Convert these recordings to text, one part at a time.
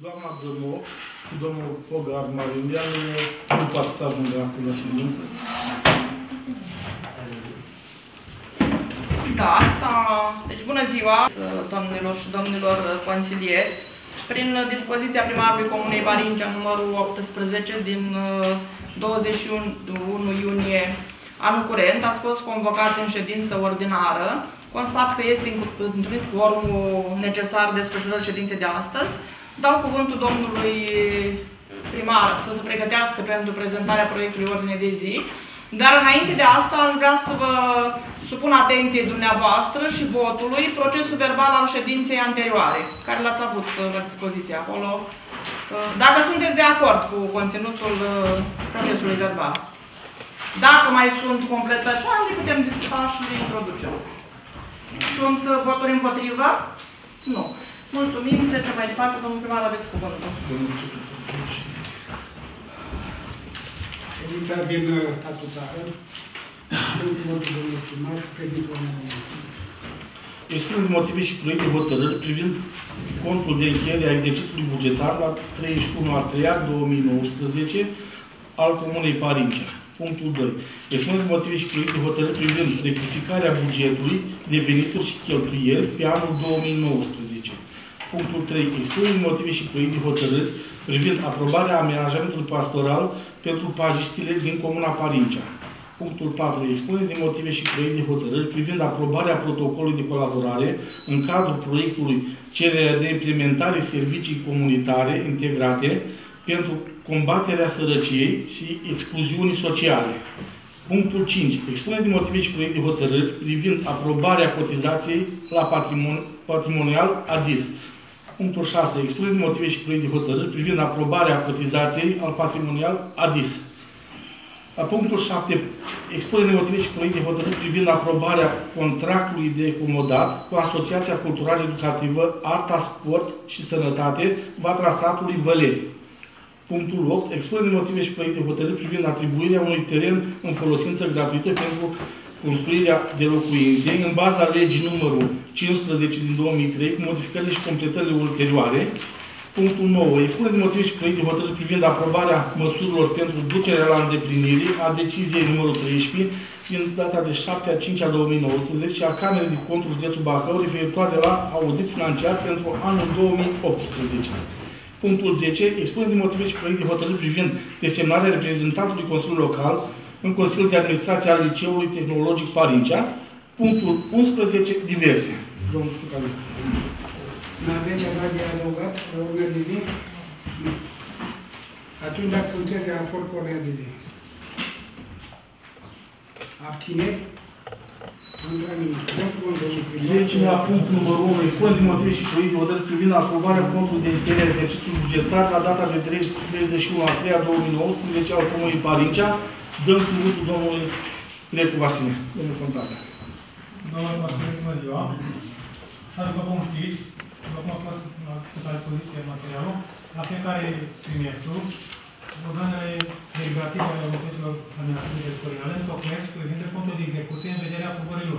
doamna Dămoc și domnul Pogar Marindeanu nu poate să ajungă astăzi la ședință. Da, asta... Deci, bună ziua, doamnelor și domnilor consilieri. Prin dispoziția primarului Comunei Parincea, numărul 18, din 21 iunie anul curent, a fost convocat în ședință ordinară. Constat că este întrunit quorumul necesar desfășurării ședinței de astăzi. Dau cuvântul domnului primar să se pregătească pentru prezentarea proiectului ordine de zi. Dar înainte de asta aș vrea să vă supun atenției dumneavoastră și votului procesul verbal al ședinței anterioare, care l-ați avut la dispoziție acolo. Dacă sunteți de acord cu conținutul procesului verbal. Dacă mai sunt completări, le putem discuta și le introducem. Sunt voturi împotrivă? Nu. Mulțumim. Trecem mai departe. Domnul primar, aveți cuvântul. Ședința din statutară, domnul primar, creditul expun motive și proiecte hotărâri privind contul de încheiere a exercițiului bugetar la 31/3/2019 al Comunei Parincea. Punctul 2. Expun motive și proiecte hotărâri privind rectificarea bugetului de venituri și cheltuieli pe anul 2019. Punctul 3. Expun motive și proiecte hotărâri privind aprobarea amenajamentului pastoral pentru pajistile din Comuna Parincea. Punctul 4. Expune de motive și proiecte de hotărâri privind aprobarea protocolului de colaborare în cadrul proiectului cererea de implementare servicii comunitare integrate pentru combaterea sărăciei și excluziunii sociale. Punctul 5. Expune de motive și proiecte de hotărâri privind aprobarea cotizației la patrimonial ADIS. Punctul 6. Expune de motive și proiecte de hotărâri privind aprobarea cotizației al patrimonial ADIS. La punctul 7. Expune de motive și proiecte de hotărâri privind aprobarea contractului de comodat cu Asociația Culturală Educativă Arta, Sport și Sănătate Vatra Satului Văleni. Punctul 8. Expune de motive și proiecte de hotărâri privind atribuirea unui teren în folosință gratuită pentru construirea de locuințe în baza legii numărul 15 din 2003 cu modificările și completările ulterioare. Punctul 9. Expune de motive și proiecte de hotărâri privind aprobarea măsurilor pentru ducerea la îndeplinire a deciziei numărul 13 din data de 7/5/2019 a Camerei de Conturi județul Bacău referitoare la audit financiar pentru anul 2018. Punctul 10. Expune de motive și proiecte de hotărâri privind desemnarea reprezentantului Consiliului Local în Consiliul de Administrație al Liceului Tehnologic Parincea. Punctul 11. Diverse. Domnul Ștucare. mai aveți ceva de adăugat la ordinea de zi? Atunci, dacă sunteți de acord cu ordinea de zi. Abțineri? Trecem la punctul numărul 1. Expune de motive și proiecte de hotărâri privind aprobarea contului de încheiere a exercițiului bugetar la data de 31/3/2019 al Comunei Parincea. Dăm cuvântul domnului Grecu Vasile. Domnul contabil. Domnul Vasile, bună ziua. Așa după cum știți, după cum a fost la dispoziție materialul, la fiecare trimestru, organele delegative ale autorităților administrative teritoriale întocmesc și prezintă contul de execuție în vederea aprobărilor.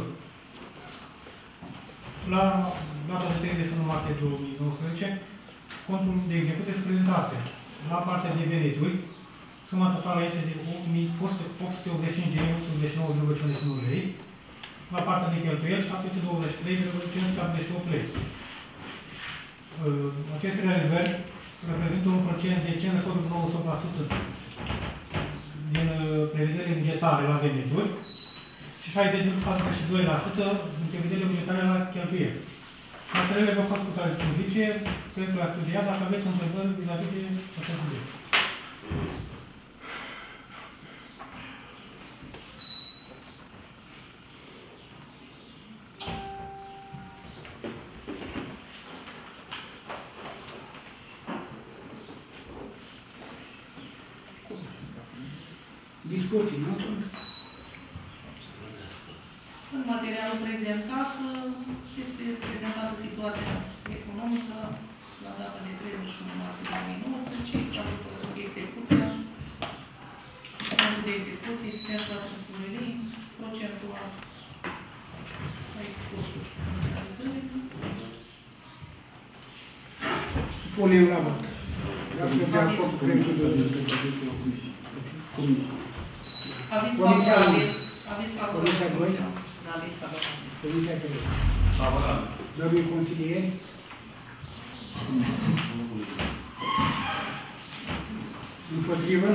La data de 31 martie 2019, contul de execuție se prezentase la partea de venituri. Suma totală este de 885.889,51 lei. La partea de cheltuieli, 723,578 lei. Aceste realizări reprezintă un procent de 5,98% din prevederile bugetare la venituri și 60,42% din prevederile bugetare la cheltuieli. Materialele v-au fost puse la dispoziție pentru a studia dacă aveți întrebări vis-a-vis de acest subiect. Discuții, nu? În materialul prezentat este prezentată situația economică la data de 31 martie 2019, salută execuția, fondul de execuție, existența la trăsurile, procentul a exportului. Punem la vot. Dacă de acord cu proiectul de Comisie. Aviz Comisia favorabil. unu. Aviz Comisia doi. favorabil. Aviz favorabil. Comisia 3. Favorabil. Domnii consilieri? Împotrivă?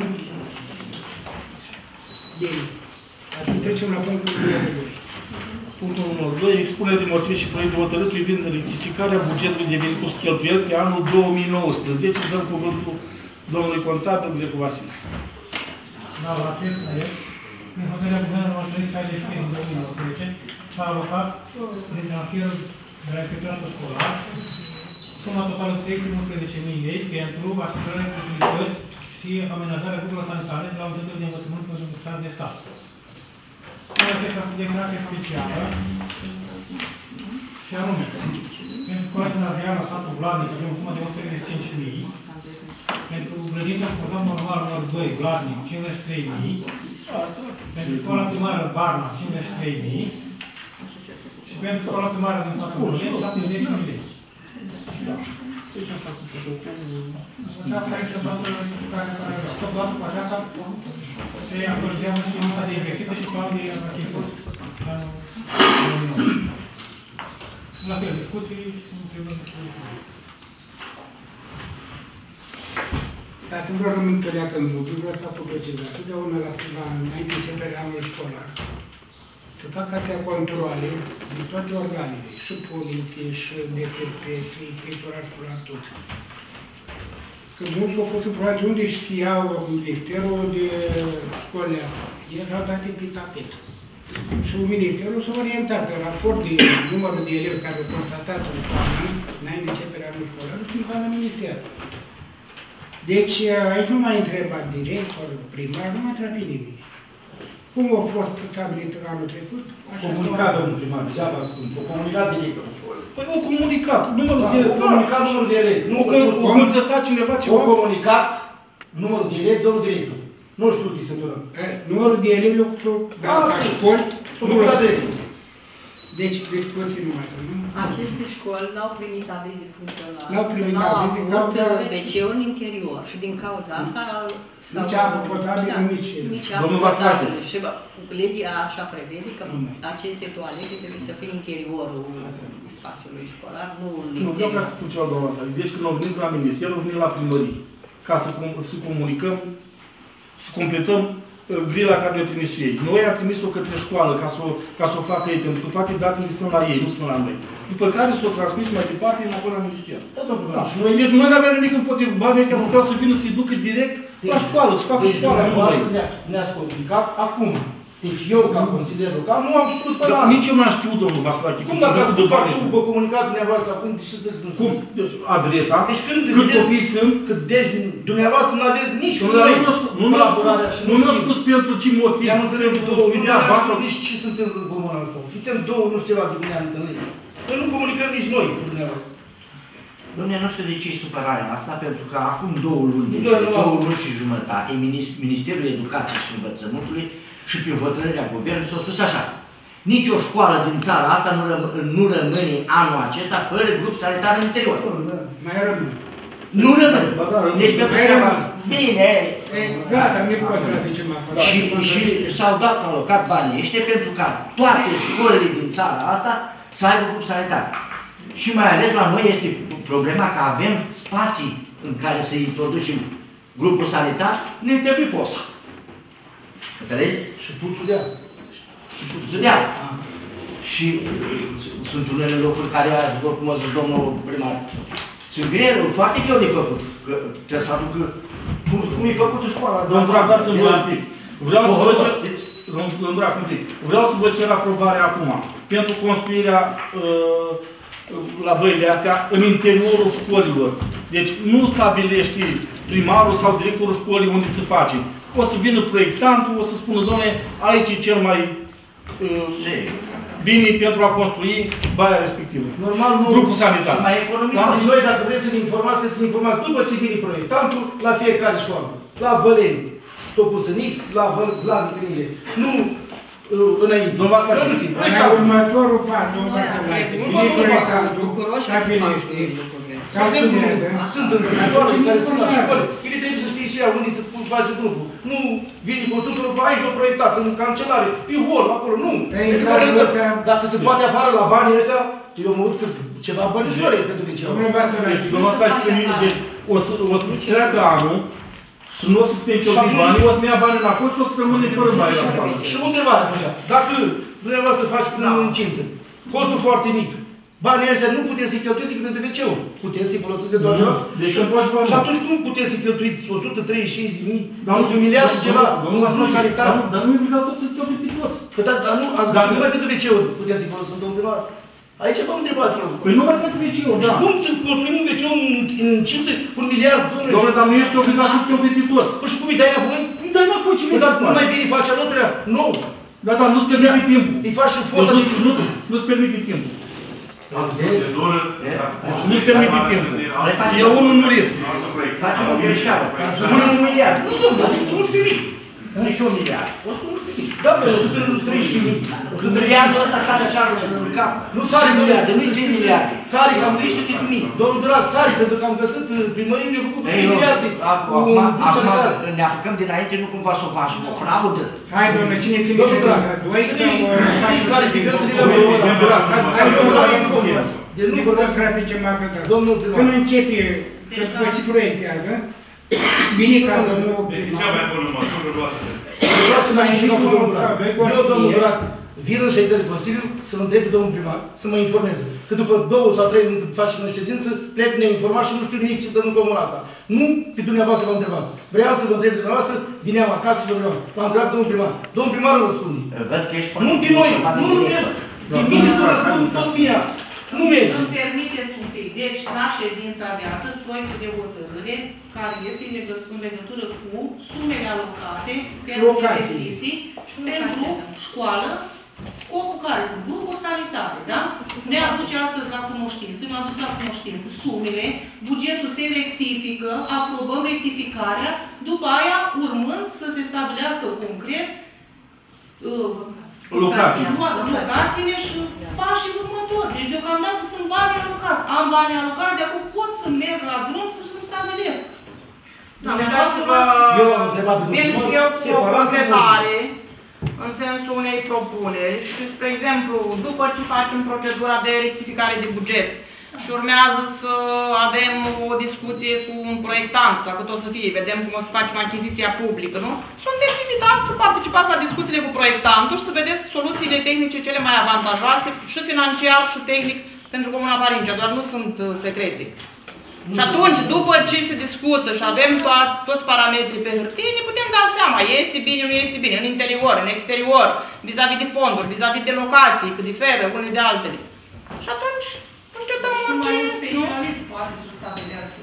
Bine. Atunci trecem la punctul 2. Punctul 1.2. Expune de motive și proiect de hotărâri privind rectificarea bugetului de venituri și cheltuieli pe anul 2019. Dăm cuvântul domnului contabil Grecu Vasile. Da, la acest proiect, prin hotărârea Guvernului 365 din 2019, s-a alocat din transferul de la inspectoratul școlar suma totală de 311.000 lei pentru asigurarea de utilități și amenajarea grupurilor sanitare de la unitățile de învățământ pentru stat de stat. În această declarație specială, și anume, pentru școala gimnazială satul Vladnic avem o sumă de 135.000, pentru grădința sportiv normal numărul 2, Vladnic, 53.000, pentru școala primară Barna, 53.000 și pentru școala primară din satul Vladnic, 70.000 lei. Deci asta cu protocolul... Aceasta este care s-a tot doar cu aceasta se acordează și lista de investiții și planul de achiziții. La fel, discuții și întrebări. Dați-mi vreau să mă întâlneacă în modul, vreau să fac o precizare. Totdeauna înainte începerea anului școlar, să fac atâtea controle din toate organele, și poliție, și DSP, și inspectorat școlar, tot. Că mulți au fost probabil unde știau Ministerul de școlile astea. Erau date pe tapet. Și Ministerul s-a orientat în raport de numărul de elevi care au constatat în toamnă, înainte de începerea anului școlar, și la Minister. Deci aici nu m-a întrebat director, primar, nu m-a întrebat nimeni. Cum a fost stabilit anul trecut? Comunicat, domnul primar, degeaba spun. O comunicat directorul școlii. Păi o comunicat, numărul de elevi. O comunicat numărul de elevi. O contestat cineva ceva? O comunicat numărul de elevi, domnul director. Nu știu tisătura. Numărul de elevi lucru, ca școli, și numărul de adrese. Deci, discuții numai, nu? Aceste școli n-au primit aviz de funcționare. N-au primit n-au aviz de avut funcționare. WC-uri în interior și din cauza asta Nici apă potabilă, nici apă Domnul Vasile. potabilă. Și legea așa prevede că aceste toalete trebuie să fie în interiorul spațiului școlar, nu în Nu, vreau ca să spun ceva, doamna Vasile. Deci când au venit la minister, au venit la primărie. Ca să comunicăm, să completăm grila care ne-a trimis ei. Noi am trimis-o către școală ca să o facă ei, pentru că toate datele sunt la ei, nu sunt la noi. După care s-o transmis mai departe înapoi la minister. Da, Și noi nu aveam nimic împotriva. Banii ăștia puteau să vină să-i ducă direct la școală, să facă școala. Ne-ați comunicat acum. Deci eu, ca consilier local, nu am știut până Dar nici eu n-am știut, domnul Vasile. Cum dacă ați spus acum, vă comunicat dumneavoastră acum, și sunteți nu Cum? Adresa? Deci când câți copii sunt? Deci dumneavoastră nu aveți nici Nu mi-a spus pentru ce motiv. Ne-am întâlnit cu două, nu ne-am știu nici ce suntem în comunal ăsta. Suntem două, nu știu ceva de ne-am întâlnit. Noi nu comunicăm nici noi cu dumneavoastră. Dom'le, nu știu de ce e supărarea asta, pentru că acum 2 luni, deci Noi nu 2 luni și jumătate, Ministerul Educației și Învățământului și prin hotărârea Guvernului s-a spus așa: nici o școală din țara asta nu rămâne anul acesta fără grup sanitar în interior. Mai rămâne. Nu rămâne. Deci pentru că bine. Gata, nu contradicem acolo. Și s-au dat alocat banii ăștia pentru ca toate școlile din țara asta să aibă grup sanitar. Și mai ales la noi este problema că avem spații în care să introducem grupul sanitar, ne trebuie fosa. Înțelegeți? Și puțul de apă. Și puțul de apă. Și sunt unele locuri care, după cum a zis domnul primar, sunt foarte greu de făcut. Că trebuie să aducă cum e făcută școala. Domnul Dragan, să vă un pic. Vreau să vă cer aprobarea acum pentru construirea la băile astea în interiorul școlilor. Deci nu stabilește primarul sau directorul școlii unde se face. O să vină proiectantul, o să spună, doamne, aici e cel mai bine pentru a construi baia respectivă. Normal, nu. Grupul sanitar. Mai economic. Dar noi, dacă vreți să ne informați, trebuie să ne informați după ce vine proiectantul la fiecare școală. La Văleni, s-o pus în X, la Vladimir. Nu înainte. Domnul Vasile, nu știu. La următorul pas, domnul Vasile, vine proiectantul, stabilește De exemplu, sunt îngrijitoare care sunt la școli. Ele trebuie să știe și ea unde să face grupul. Nu vine constructorul, aici l-a proiectat, în cancelare, pe hol, acolo, nu. Dacă se poate afară la banii ăștia, eu mă uit că ceva bănișoare pentru că ceva. Domnul Stachiu, deci o să treacă anul și nu o să putem cheltui banii, o să ne ia banii înapoi și o să rămâne fără bani la bani. Și o întrebare, așa, dacă dumneavoastră faceți în cintă, costul foarte mic, banii ăștia nu puteți să-i cheltuiți decât pentru WC-ul. Puteți să-i folosiți de doar joc? Deci nu poți și atunci cum puteți să-i cheltuiți 135.000, 1 miliard și ceva, nu sanitar? Dar nu e obligat tot să cheltui pe toți. Dar nu, azi numai pentru WC-uri puteți să-i folosiți, domnul primar. Aici v-am întrebat eu. Păi numai pentru WC-uri, da. Cum să construim un WC în cintă cu 1 miliard? Domnule, dar nu ești obligat să cheltui pe toți. Păi și cum îi dai înapoi? Îi dai înapoi, ce vrei să faci? Nu mai bine face alături? Nu. Da, dar nu-ți permite timpul. Îi faci și fosta. Nu-ți permite timpul. Nu-ți permite timpul. Eu unul nu risc. Facem o greșeală. Spune 1 miliard. Nu, domnule, 111.000. Nici 1 miliard. 111.000. Da, bă, 130.000. Miliardul ăsta sare așa în cap. Nu sare miliarde, nu 5 miliarde. Sare cam 300.000. Domnul Drag, sare, pentru că am găsit primării ne-au făcut 3 miliarde. Acum ne apucăm dinainte, nu cumva să o facem o fraudă. Hai, domnule, cine trimite la 2 sau clarificăm să ne deci nu puteți grafice material. Domnul primar. Când începe, după ce proiectează, bine ca domnul cea mai bună măsură luată. Vreau să mai înșec cu domnul Drag. Eu, domnul Drag, vin în ședință de Consiliu să-l întreb pe domnul primar, să mă informeze. Că după 2 sau 3 luni facem în ședință, plec neinformat și nu știu nimic ce dă în comuna asta. Nu pe dumneavoastră v-am întrebat. Vreau să vă întreb pe dumneavoastră, vineam acasă și vă vreau. V-am întrebat domnul primar. Domnul primar îl răspunde. Văd că ești nu pe noi, nu pe mine să răspund tot mia. Nu merge. Îmi permiteți un pic. Deci, la ședința de astăzi, proiectul de hotărâre, care este în legătură cu sumele alocate pentru investiții, pentru școală, scopul care sunt grupuri sanitare, da? Ne aduce astăzi la cunoștință, ne aduce la cunoștință sumele, bugetul se rectifică, aprobăm rectificarea, după aia urmând să se stabilească concret locațiile și pașii următori. Deci deocamdată sunt bani alocați. Am bani alocați, de acum pot să merg la drum să-mi stabilesc. Da, vreau să vă vin și eu cu o completare în sensul unei propuneri și, spre exemplu, după ce facem procedura de rectificare de buget și urmează să avem o discuție cu un proiectant sau cât o să fie, vedem cum o să facem achiziția publică, nu? Sunteți invitați să participați la discuțiile cu proiectantul și să vedeți soluțiile tehnice cele mai avantajoase și financiar și tehnic pentru Comuna Parincea, doar nu sunt secrete. Și atunci, după ce se discută și avem toți parametrii pe hârtie, ne putem da seama, este bine, nu este bine, în interior, în exterior, vis-a-vis de fonduri, vis-a-vis de locații, cât diferă unele de altele. Și atunci, încetăm orice... un specialist poate să stabilească.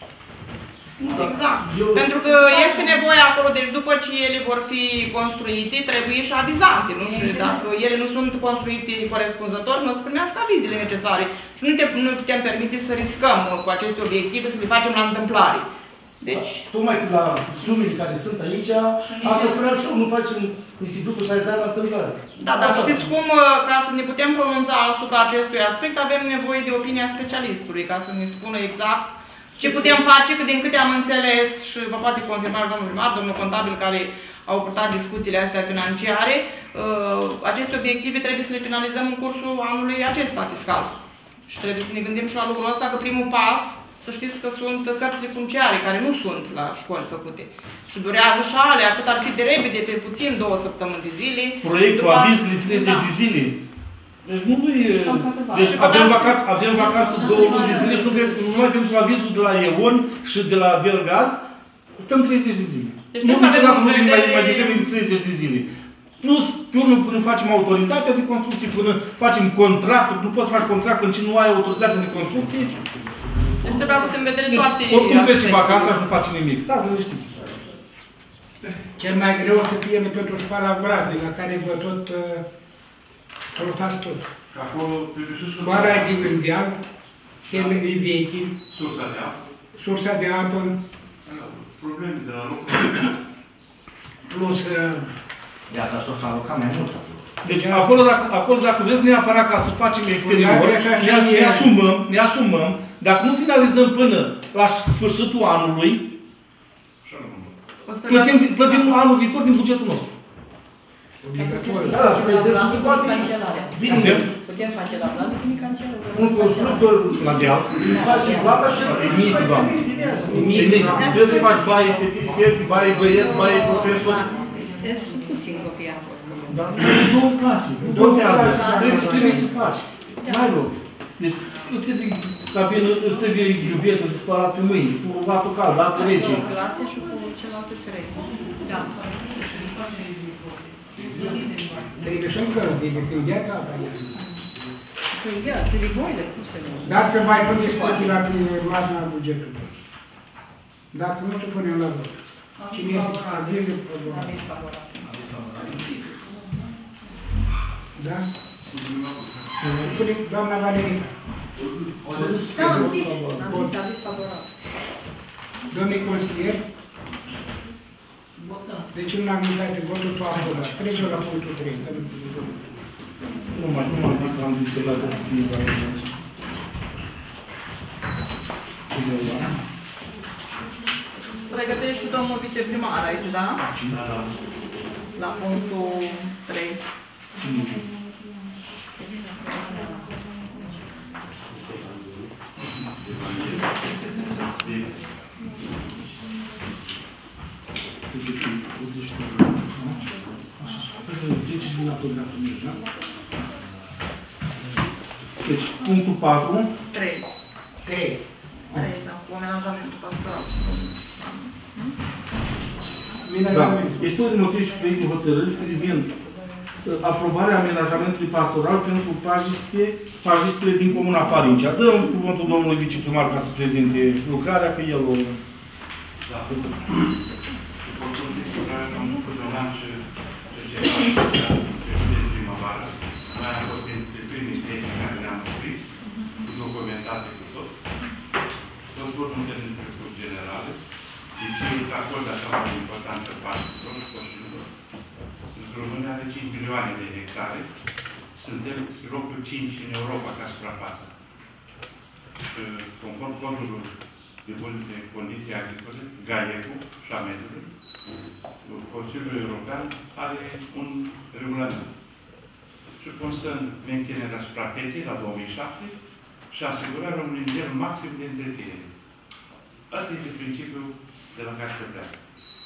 Exact. Pentru că este nevoie acolo, deci după ce ele vor fi construite, trebuie și avizate, nu? Și dacă ele nu sunt construite corespunzător, nu o să primească avizele necesare. Și nu putem permite să riscăm cu aceste obiective, să le facem la întâmplare. Deci... Tocmai că la sumele care sunt aici, asta spuneam și eu, nu facem institutul sanitar la întâmplare. Da, dar știți cum, ca să ne putem pronunța asupra acestui aspect, avem nevoie de opinia specialistului, ca să ne spună exact ce putem face, că din câte am înțeles și vă poate confirma domnul primar, domnul contabil care au purtat discuțiile astea financiare, aceste obiective trebuie să le finalizăm în cursul anului acesta fiscal. Și trebuie să ne gândim și la lucrul ăsta, că primul pas, să știți că sunt cărțile funciare care nu sunt la școli făcute. Și durează și alea, cât ar fi de repede, pe puțin 2 săptămâni de zile. Proiectul avizele 30 de zile. Deci nu e... Deci avem vacanță 2 luni de zile și numai pentru avizul de la EON și de la Belgaz stăm 30 de zile. Deci nu niciodată nu vine mai devreme de 30 de zile. Plus, pe urmă, până facem autorizația de construcție, până facem contractul, nu poți să faci contract când nu ai autorizația de construcție. Deci trebuie avut în vedere toate... Oricum trece vacanța și nu faci nimic. Stați liniștiți. Cel mai greu o să fie totuși Palavradul, la care vă tot trotați tot. Acolo, pe Vișușcă... Școala din Gândeal, temele vechi, sursa de apă. Sursa de apă. Probleme de la loc. Plus... De asta s-o alocat mai mult. Deci acolo dacă vreți neapărat ca să facem exterior, ne asumăm Dacă nu finalizăm până la sfârșitul anului, plătim anul viitor din bugetul nostru. Da, da, se poate. Putem face la plan de cancerul. Un constructor la deal. face plata și trebuie să faci baie efectiv, baie băieți, baie profesori. Sunt puțin copii acolo. Dar două clase, trebuie să faci. N-ai loc. Deci, nu trebuie cabină, îți trebuie iuvetă de spălat pe mâini, cu apă caldă, apă rece. Două clase și cu celelalte trei. Da. Trebuie și încălzit, de când ia capa ea. Trebuie boiler, cum să nu? Dacă mai pun discuții la marginea bugetului. Dacă nu se punem la vot. Cine este avizul favorabil? Da? Spune doamna Valerica. Da, am zis aviz favorabil. Domnul consilier? Deci în unanimitate votul s-a aprobat. Trecem la punctul 3. Nu mai zic că am zis să dată cu organizație. Pregătești și domnul viceprimar aici, da? La punctul 3. Deci, punctul 4. 3. 3, da, cu amenajamentul pastoral. Da. Studiul de motiv și proiect de hotărâri privind aprobarea amenajamentului pastoral pentru pajistele din Comuna Farincea. Dăm cuvântul domnului viceprimar ca să prezinte lucrarea, că el o... Da. Am făcut un an și primăvară. Mai am fost printre primii tehnici care le-am scris, documentate cu tot. Tot vor un termen generale. Deci e un acord așa mai importantă parte, România are 5 milioane de hectare. Suntem locul 5 în Europa ca suprafață. Conform codului de bune condiții agricole, GAECU și a mediului, Consiliul European are un regulament. Și constă în menținerea suprafeței la 2007 și asigurarea unui nivel maxim de întreținere. Asta este principiul de la care se pleacă.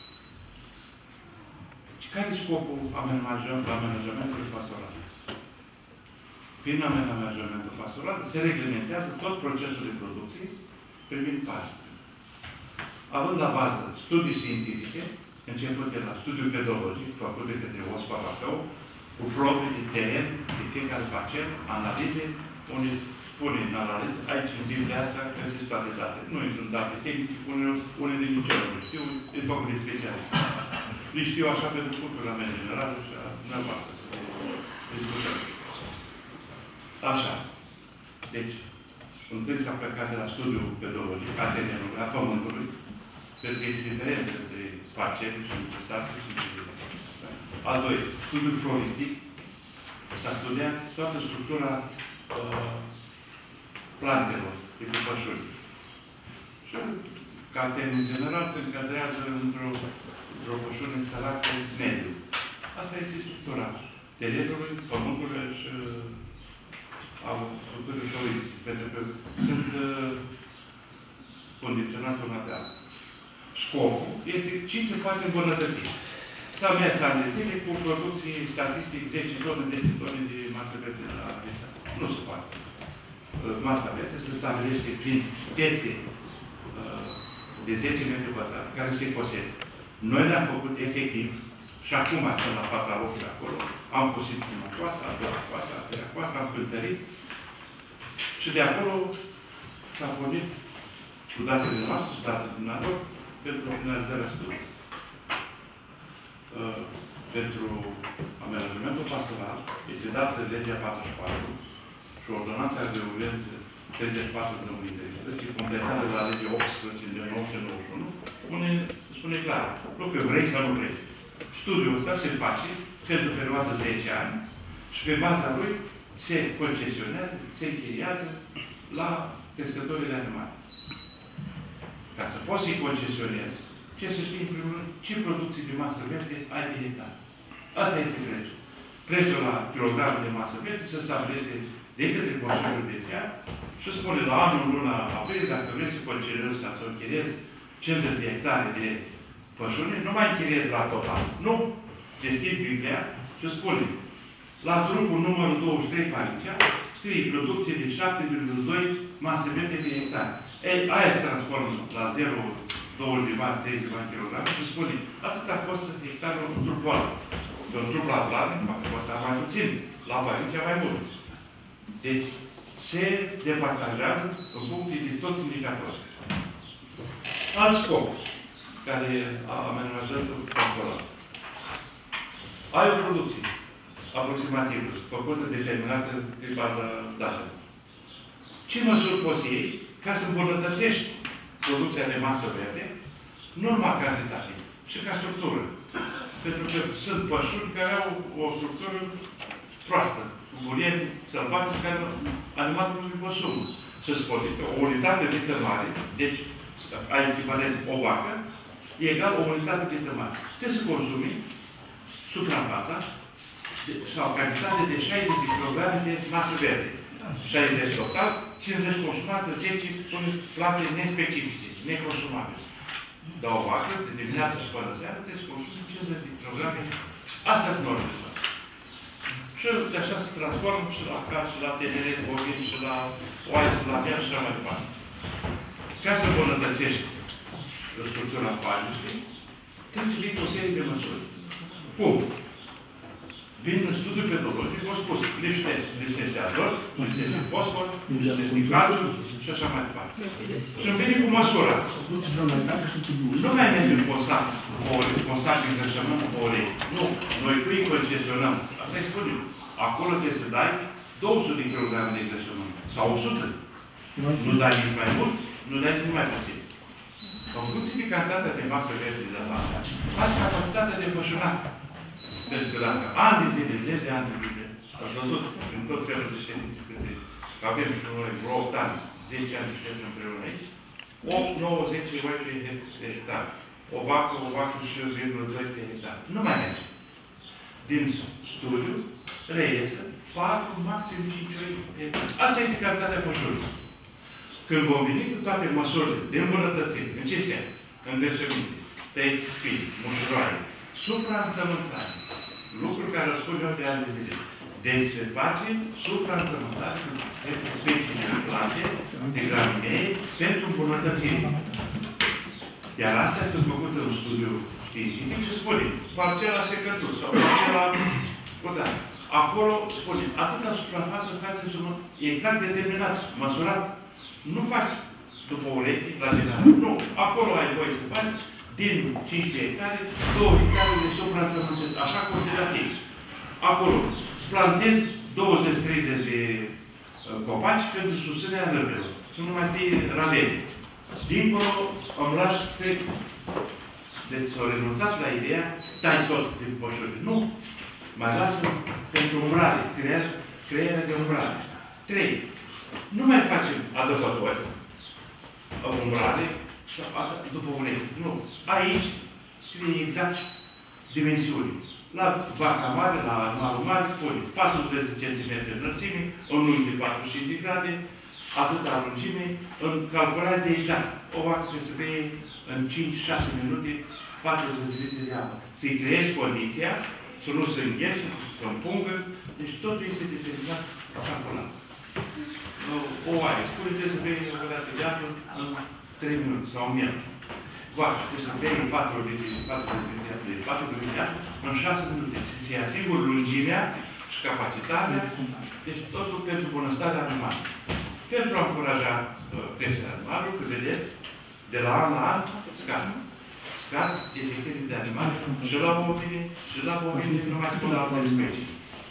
Care e scopul amenajamentului pastoral? Prin amenajamentul pastoral se reglementează tot procesul de producție privind paște. Având la bază studii științifice, începând de la studiul pedologic, făcut de către OSPA Bacău, cu probe de teren de fiecare parcel, analize, unde spune în analiză, aici în Biblia asta găsiți toate datele. Nu sunt date tehnice, unele din celor știu, e făcut de specialiști. Nu știu așa pentru cultura mea generală și a dumneavoastră să discutăm. Așa. Deci, întâi s-a plecat de la studiul pedologic, a terenului, a pământului, pentru că este diferent între parcele și între sate și între... Al doilea, studiul floristic, s-a studiat toată structura plantelor, de pe pășuri. Și, ca termen general, se încadrează într-o pășură instalată mediu. Asta este structura terenului, pământului și a structurii floristice, pentru că sunt condiționate una pe alta. Scopul este ce se poate îmbunătăți. S-a mers ani de zile cu producție statistic 10 tone de masă verde la Aveta. Nu se poate. Masa verde se stabilește prin piețe de 10 metri pătrați, care se posesc. Noi le-am făcut efectiv și acum sunt la fața locului acolo. Am pusit prima coasă, a doua coasă, a treia coasă, am cântărit și de acolo s-a pornit cu datele noastre și datele dumneavoastră pentru finalizarea studiului. Pentru amenajamentul pastoral este dată legea 44 și ordonanța de urgență 34 de 2013 și completată de la legea 18 de 1991, spune clar, nu că vrei sau nu vrei. Studiul ăsta se face pentru perioada de 10 ani și pe baza lui se concesionează, se încheiază la crescătorii de animale. Ca să poți să-i concesionezi, ce să știi, în primul rând, ce producții de masă verde ai de hectar. Asta este prețul. Prețul la kilogramul de masă verde se stabilește de către Consiliul Județean și spune la anul, luna aprilie, dacă vrei să concesionezi sau să închiriezi 50 de hectare de pășune, nu mai închiriezi la total. Nu. Deschizi Biblia și spune la trupul numărul 23 pe aici, scrie producție de 7,2 masă verde de hectare. Ei, aia se transformă la 0,20 de bani, 30 de bani kilograme și spune, atâta costă hectarul un trup ăla. De un trup la zlare, poate costa mai puțin, la părinția mai mult. Deci, se departajează în funcție de toți indicatorii. Alt scop, care a amenajat acolo. Ai o producție aproximativă, făcută, determinată pe baza datelor. Ce măsuri poți iei ca să îmbunătățești producția de masă verde, nu numai cantitate, ci ca structură. Pentru că sunt pășuni care au o structură proastă, cu burieni sălbatici care animalul nu-i consumă. Să spune că o unitate de vită mare, deci ai echivalent o vacă, e egal o unitate de vită mare. Trebuie să consumi suprafața sau cantitate de 60 de kg de masă verde. 60 total, 50 consumată, 10 sunt plante nespecifice, neconsumate. Dar o vacă, de dimineață și până seara, trebuie să consumi 50 de kg. Asta sunt normele. Și de așa se transformă și la cat, și la teneret, bovin, și la oaie, și la miel, și așa mai departe. Ca să îmbunătățești structura paginiei, trebuie să vii o serie de măsuri. Cum? Vin în studiu pedologic, v-au spus, lipsește azot, lipsește fosfor, lipsește calciu și așa mai departe. Și îmi vine cu măsura. Nu mai mergem constat de îngrășământ orei. Nu. Noi cu ei concesionăm. Asta îi spunem. Acolo trebuie să dai 200 de kg de îngrășământ. Sau 100. Nu dai nici mai mult, nu dai nici mai puțin. În funcție de cantitatea de masă verde de la asta, faci capacitatea de pășunat. Pentru că dacă ani de zile, 10 de ani de zile, ați văzut în tot felul de ședințe câte, că avem și noi vreo 8 ani, 10 ani de ședințe împreună aici, 8, 9, 10 oaie de hectare. O vacă și 0,2 de hectare. Nu mai merge. Din studiu reiese 4, maxim 5 oaie de hectare. Asta este calitatea pășurii. Când vom veni cu toate măsurile de îmbunătățire, în ce sens? Îngrășăminte, tăi, spini, mușuroare, supra-însămânțare, lucruri care o spun eu de ani de zile. Deci se face supra-însămânțare pentru specii de plante, de graminee, pentru îmbunătățire. Iar astea sunt făcute în studiu științific și spune, parcela secături sau parcela codare. Acolo spune, atâta suprafață faceți un exact determinat, măsurat. Nu faci după urechi, la general. Nu. Acolo ai voie să faci din 5 de hectare, 2 hectare de supra-însămânțare. Așa considerat ești. Acolo plantezi 20-30 de copaci pentru susținerea râbelor. Sunt numai de raveni. Dincolo îmi lași trec. Deci s-au renunțat la ideea, tai tot din pășuri. Nu. Mai lasă pentru umbrare. Crearea de umbrare. 3. Nu mai facem adăpători, umbrare, asta după unechi. Nu. Aici scrie exact dimensiuni. La vaca mare, la animalul mare, spune 40 cm înălțime, în unghi de 45 de grade, atâta lungime, în calculează exact. O vacă trebuie să bea în 5-6 minute 40 de litri de apă. Să-i creezi condiția, să nu se înghețe, să împungă, deci totul este determinat calculat. O oaie, spune trebuie să bei o dată de apă în 3 minute sau în miel. Vacă, trebuie să bei în 4 litri de apă în 6 minute. Se asigur lungimea și capacitatea, deci totul pentru bunăstarea animalului. Pentru a încuraja creșterea animalului, că vedeți, de la an la an, scad efectele de animale și la bovine, nu mai spun la alte specii.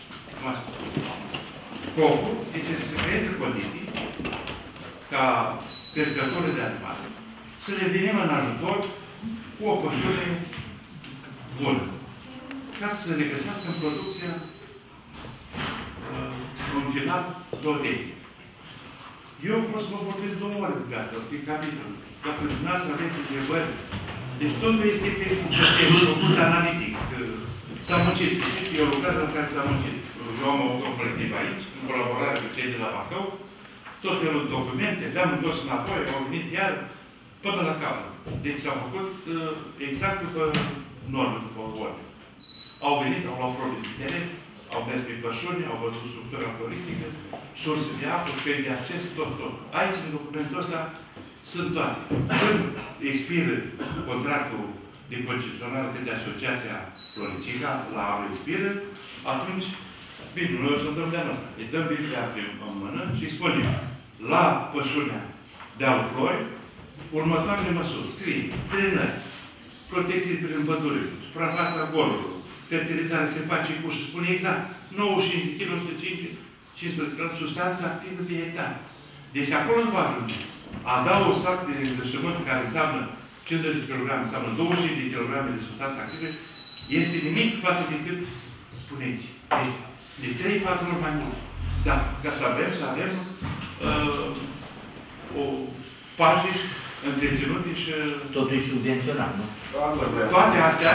Scopul este să se creeze condiții ca crescătorii de animale să le venim în ajutor cu o pășune bună. Ca să se regăsească în producția în final proteică. Eu vreau să vă vorbesc 2 ore pe asta, pe capitol. Dacă dumneavoastră aveți întrebări, deci totul este pe făcut analitic. S-a muncit. Eu lucrez în care s-a muncit. Eu am un colectiv aici, în colaborare cu cei de la Bacău, tot felul de documente, le-am întors înapoi, au venit iar până la capăt. Deci s-au făcut exact după normă, după ordine. Au venit, au luat probe de teren, au mers pe pășuni, au văzut structura floristică, surse de apă, căi de acces, tot. Aici, în documentul ăsta, sunt toate. Când expiră contractul de concesionare de Asociația Floricica, la anul expiră, atunci, bine, noi o să dăm de-a noastră. Îi dăm Biblia în mână și îi spunem, la pășunea de-al Flori, următoarele măsuri, scrie, drenări, protecție prin pădure, suprafața golului, fertilizare se face cu și spune exact, 95 de kg, 115 kg, substanță activă de hectar. Deci acolo nu va ajunge. A da o sac de îngrășământ care înseamnă 50 de kg, înseamnă 25 de kg de substanță activă, este nimic față de cât spuneți. Deci, de 3-4 ori mai mult. Dar, ca să avem o pajici întreținute și... Totul e subvenționat, nu? Toate astea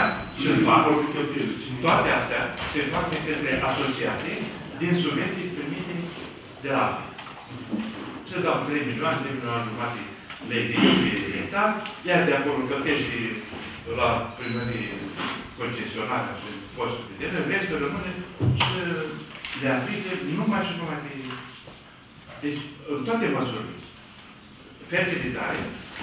se fac de către asociații din subvenții primite de la alte. Se dau 3 milioane, 3 milioane jumate lei de hectar, iar de acolo cătești la primărie concesionarea și postul de teren, restul rămâne și le aplică numai și numai de... Deci, în toate măsurile, fertilizare,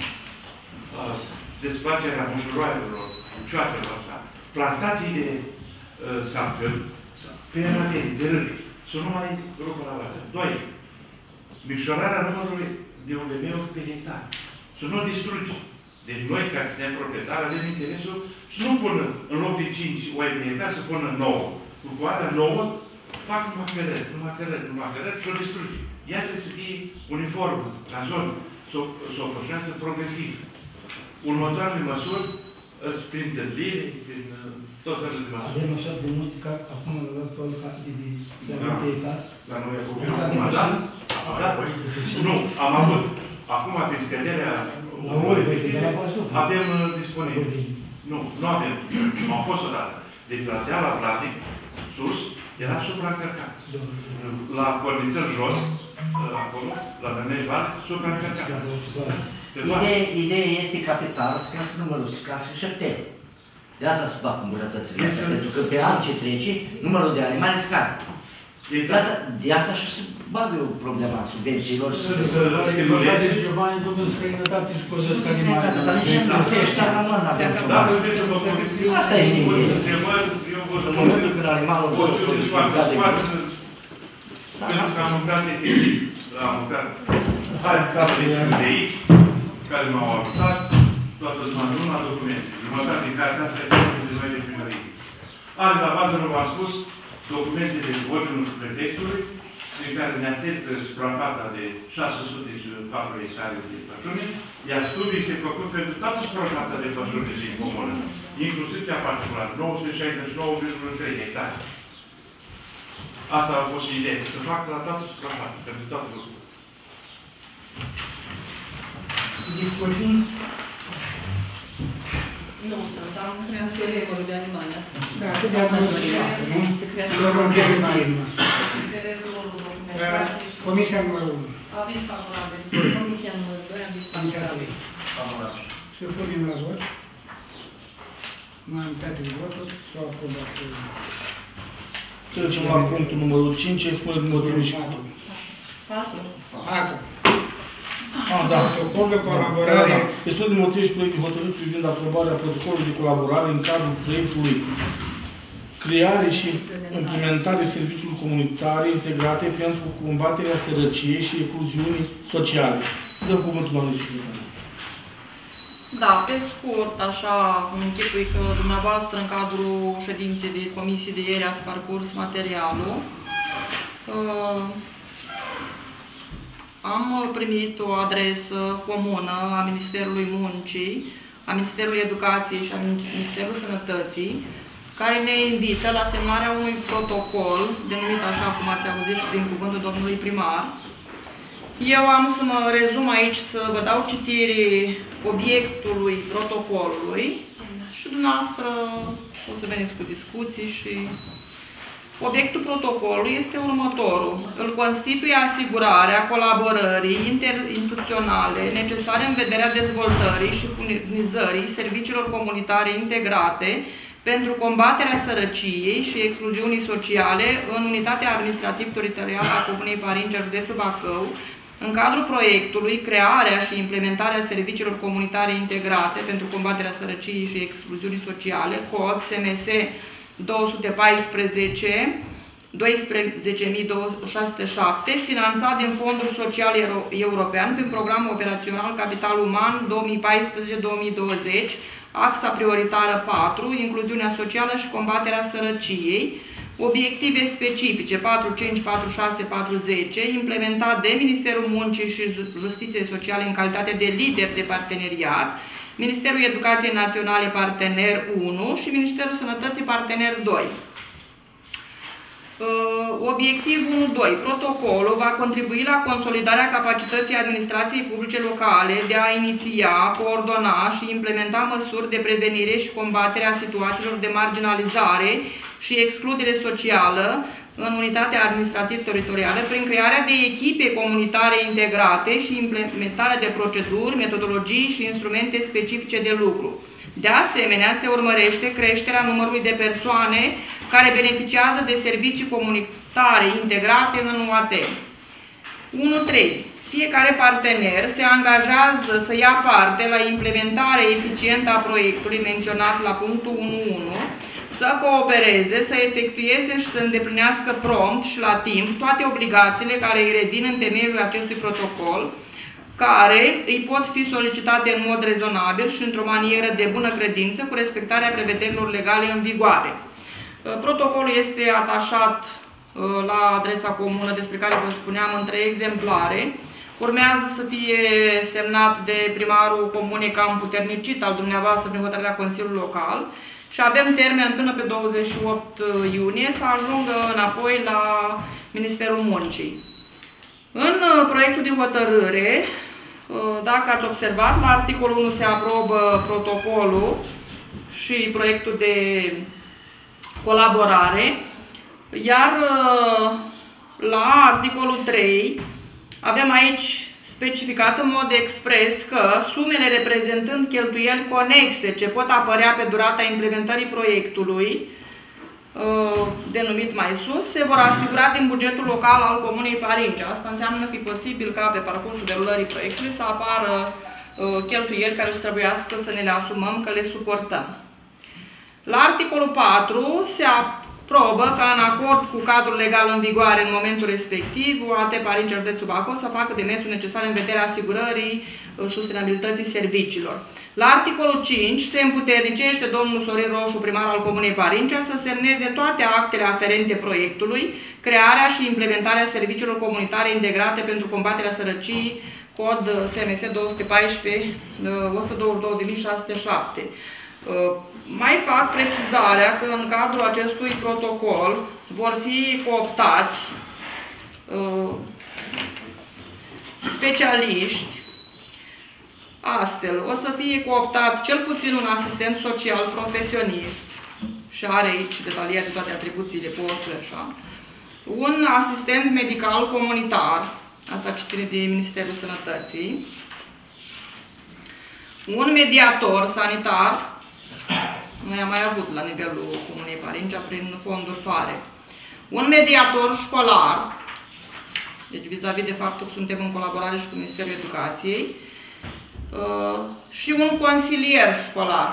desfacerea mușuroaielor, cioatelor, plantații de sapcări, peradeni, de râri, să nu mai rupă la vază. 2. Micșorarea numărului de ULM-uri pe hectar. Să nu distrugi. Deci noi, care suntem proprietari, avem interesul să nu pună, în loc de 5 oi pe hectar, să pună 9. Cu alea 9, fac numai cărări și o distruge. Ea trebuie să fie uniformă, la zonă, să o fășească progresiv. Următoarele măsuri, prin tăblire, prin tot felul de măsuri. Avem așa de multe ca acum la actualitate de hectar. Dar noi acum, da? Nu, am avut. Acum, prin scăderea avem disponibil. Nu avem. Au fost odată. Deci la deal atlantic, sus, era supraîncărcat. La Cornițel jos, acolo, la Nănești-Val, supraîncărcat. Ideea este ca pe țară să crească numărul, să crească șeptele. De asta se fac îmbunătățirile astea, pentru că pe an ce trece, numărul de animale scade. De asta și se bagă o problema subvențiilor. Deci bani în domeniul străinătate și cozesc animale. Dar nici în țara nu avem șomaj. Asta este ideea. În momentul când animalul lor pentru că am lucrat efectiv, am lucrat de aici, care m-au ajutat, toată lumea documente. Jumătate din care asta este de noi de primărie. Are la bază, nu v-am spus, documentele de ordinul prefectului, în care ne atestă suprafața de 604 hectare de pășune, iar studiul este făcut pentru toată suprafața de pășune din comună, inclusiv cea particulară, 969,3 hectare. Asta a fost și ideea, să facă la toată suprafața, pentru toată lucrul. Discuții? Nu, sunt, am creat regulă de animale asta. Da, atât de atmosferă, nu? Se creează interesul lor documentat. Comisia numărul 1. Aviz favorabil. Comisia numărul 2, aviz favorabil. Să punem la vot. Majoritate de voturi, s-au aprobat. Trecem la punctul numărul 5, expune motivul și... 4. Da. Protocol de colaborare. Expune de motive și proiect de hotărâri privind aprobarea protocolului de colaborare în cadrul proiectului creare și implementare serviciilor comunitare integrate pentru combaterea sărăciei și excluziunii sociale. Dăm cuvântul doamnei secretar. Da, pe scurt, așa, îmi închipui că dumneavoastră, în cadrul ședinței de comisie de ieri, ați parcurs materialul. Am primit o adresă comună a Ministerului Muncii, a Ministerului Educației și a Ministerului Sănătății, care ne invită la semnarea unui protocol, denumit așa cum ați auzit și din cuvântul domnului primar, Eu am să mă rezum aici, să vă dau citire obiectului protocolului și dumneavoastră o să veniți cu discuții și... Obiectul protocolului este următorul. Îl constituie asigurarea colaborării interinstituționale necesare în vederea dezvoltării și furnizării serviciilor comunitare integrate pentru combaterea sărăciei și excluziunii sociale în unitatea administrativ-teritorială a Comunei Parincea, județul Bacău, în cadrul proiectului crearea și implementarea serviciilor comunitare integrate pentru combaterea sărăciei și excluziunii sociale, cod SMS 214 12.607, finanțat din Fondul Social European prin Programul Operațional Capital Uman 2014-2020, axa prioritară 4, incluziunea socială și combaterea sărăciei, obiective specifice 4, 5, 4, 6, 4, 10, implementat de Ministerul Muncii și Justiției Sociale în calitate de lider de parteneriat, Ministerul Educației Naționale partener 1 și Ministerul Sănătății partener 2. Obiectiv 1.2. Protocolul va contribui la consolidarea capacității administrației publice locale de a iniția, coordona și implementa măsuri de prevenire și combatere a situațiilor de marginalizare și excludere socială în unitatea administrativ-teritorială prin crearea de echipe comunitare integrate și implementarea de proceduri, metodologii și instrumente specifice de lucru. De asemenea, se urmărește creșterea numărului de persoane care beneficiază de servicii comunitare integrate în UAT. 1.3. Fiecare partener se angajează să ia parte la implementarea eficientă a proiectului menționat la punctul 1.1, să coopereze, să efectueze și să îndeplinească prompt și la timp toate obligațiile care îi revin în temeiul acestui protocol, care îi pot fi solicitate în mod rezonabil și într-o manieră de bună credință cu respectarea prevederilor legale în vigoare. Protocolul este atașat la adresa comună despre care vă spuneam în 3 exemplare. Urmează să fie semnat de primarul comunei ca împuternicit al dumneavoastră prin hotărârea Consiliului Local și avem termen până pe 28 iunie să ajungă înapoi la Ministerul Muncii. În proiectul de hotărâre, dacă ați observat, la articolul 1 se aprobă protocolul și proiectul de colaborare, iar la articolul 3 avem aici specificat în mod expres că sumele reprezentând cheltuieli conexe ce pot apărea pe durata implementării proiectului, denumit mai sus, se vor asigura din bugetul local al Comunei Parincea. Asta înseamnă că e posibil ca pe parcursul derulării proiectului să apară cheltuieli care o să trebuiască să ne le asumăm, că le suportăm. La articolul 4 se aprobă ca în acord cu cadrul legal în vigoare în momentul respectiv, UAT Parincea județul Bacău să facă demersul necesar în vederea asigurării sustenabilității serviciilor. La articolul 5 se împuternicește domnul Sorin Roșu, primar al Comunei Parincea, să semneze toate actele aferente proiectului, crearea și implementarea serviciilor comunitare integrate pentru combaterea sărăciei, cod SMS 214 122.607. Mai fac precizarea că în cadrul acestui protocol vor fi cooptați specialiști. Astfel, o să fie cooptat cel puțin un asistent social profesionist, și are aici detaliate toate atribuțiile postului, așa, un asistent medical comunitar, asta citire de Ministerul Sănătății, un mediator sanitar, noi am mai avut la nivelul Comunei Parincea prin fonduri FARE, un mediator școlar, deci vis-a-vis de faptul că suntem în colaborare și cu Ministerul Educației, și un consilier școlar.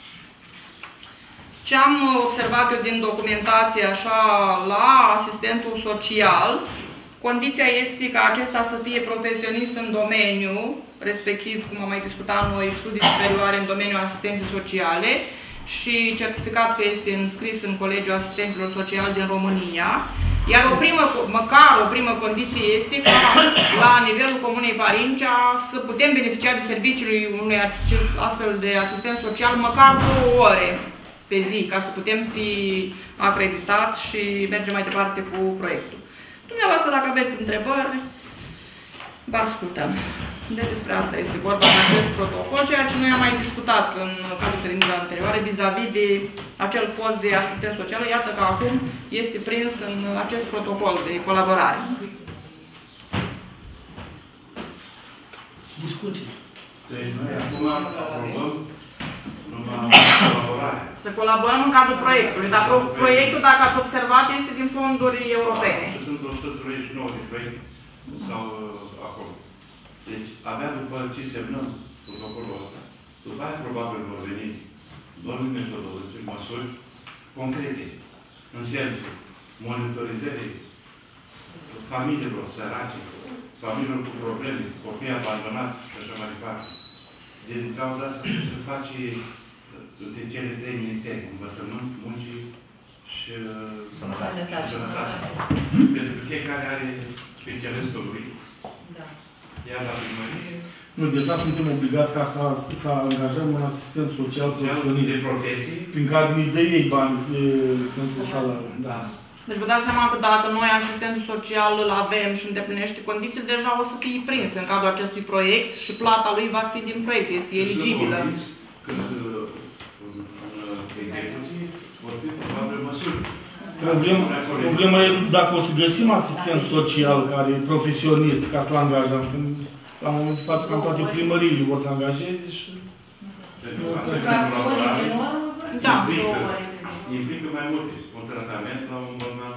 Ce am observat eu din documentație așa la asistentul social, condiția este ca acesta să fie profesionist în domeniu, respectiv, cum am mai discutat noi, studii superioare în domeniul asistenței sociale și certificat că este înscris în Colegiul Asistenților Sociali din România. Iar măcar o primă condiție este ca la nivelul Comunei Parincea să putem beneficia de serviciul unui astfel de asistent social măcar 2 ore pe zi, ca să putem fi acreditați și mergem mai departe cu proiectul. Dumneavoastră, dacă aveți întrebări, Vă ascultăm. Deci despre asta este vorba în acest protocol, ceea ce noi am mai discutat în cadrul ședinței anterioare vis-a-vis de acel post de asistent social. Iată că acum este prins în acest protocol de colaborare. Discuții. Deci noi acum aprobăm numai colaborare. Să colaborăm în cadrul proiectului, dar proiectul, dacă ați observat, este din fonduri europene. Sunt 139 de proiecte sau acolo. Deci, abia după ce semnăm protocolul ăsta, după aia probabil vor veni noi metodologici, măsuri concrete, în sensul monitorizării familiilor sărace, familiilor cu probleme, copii abandonați și așa mai departe. Din cauza asta se face de cele trei ministeri, învățământ, muncii și sănătate. Pentru că fiecare are specialistul lui. Iar la primărie... Nu, deja suntem obligați ca să angajăm un asistent social profesionist. De profesii. Prin care ne dă ei bani pentru salariu. Da. Deci vă dați seama că dacă noi asistentul social îl avem și îndeplinește condiții, deja o să fie prins în cadrul acestui proiect și plata lui va fi din proiect, este eligibilă. Când execuții vor fi probabil măsuri. Problema e dacă o să găsim asistent social care e profesionist ca să-l angajăm. La momentul de față, cam toate primăriile vor să angajeze și... Da. Implică mai multe. Un tratament la un moment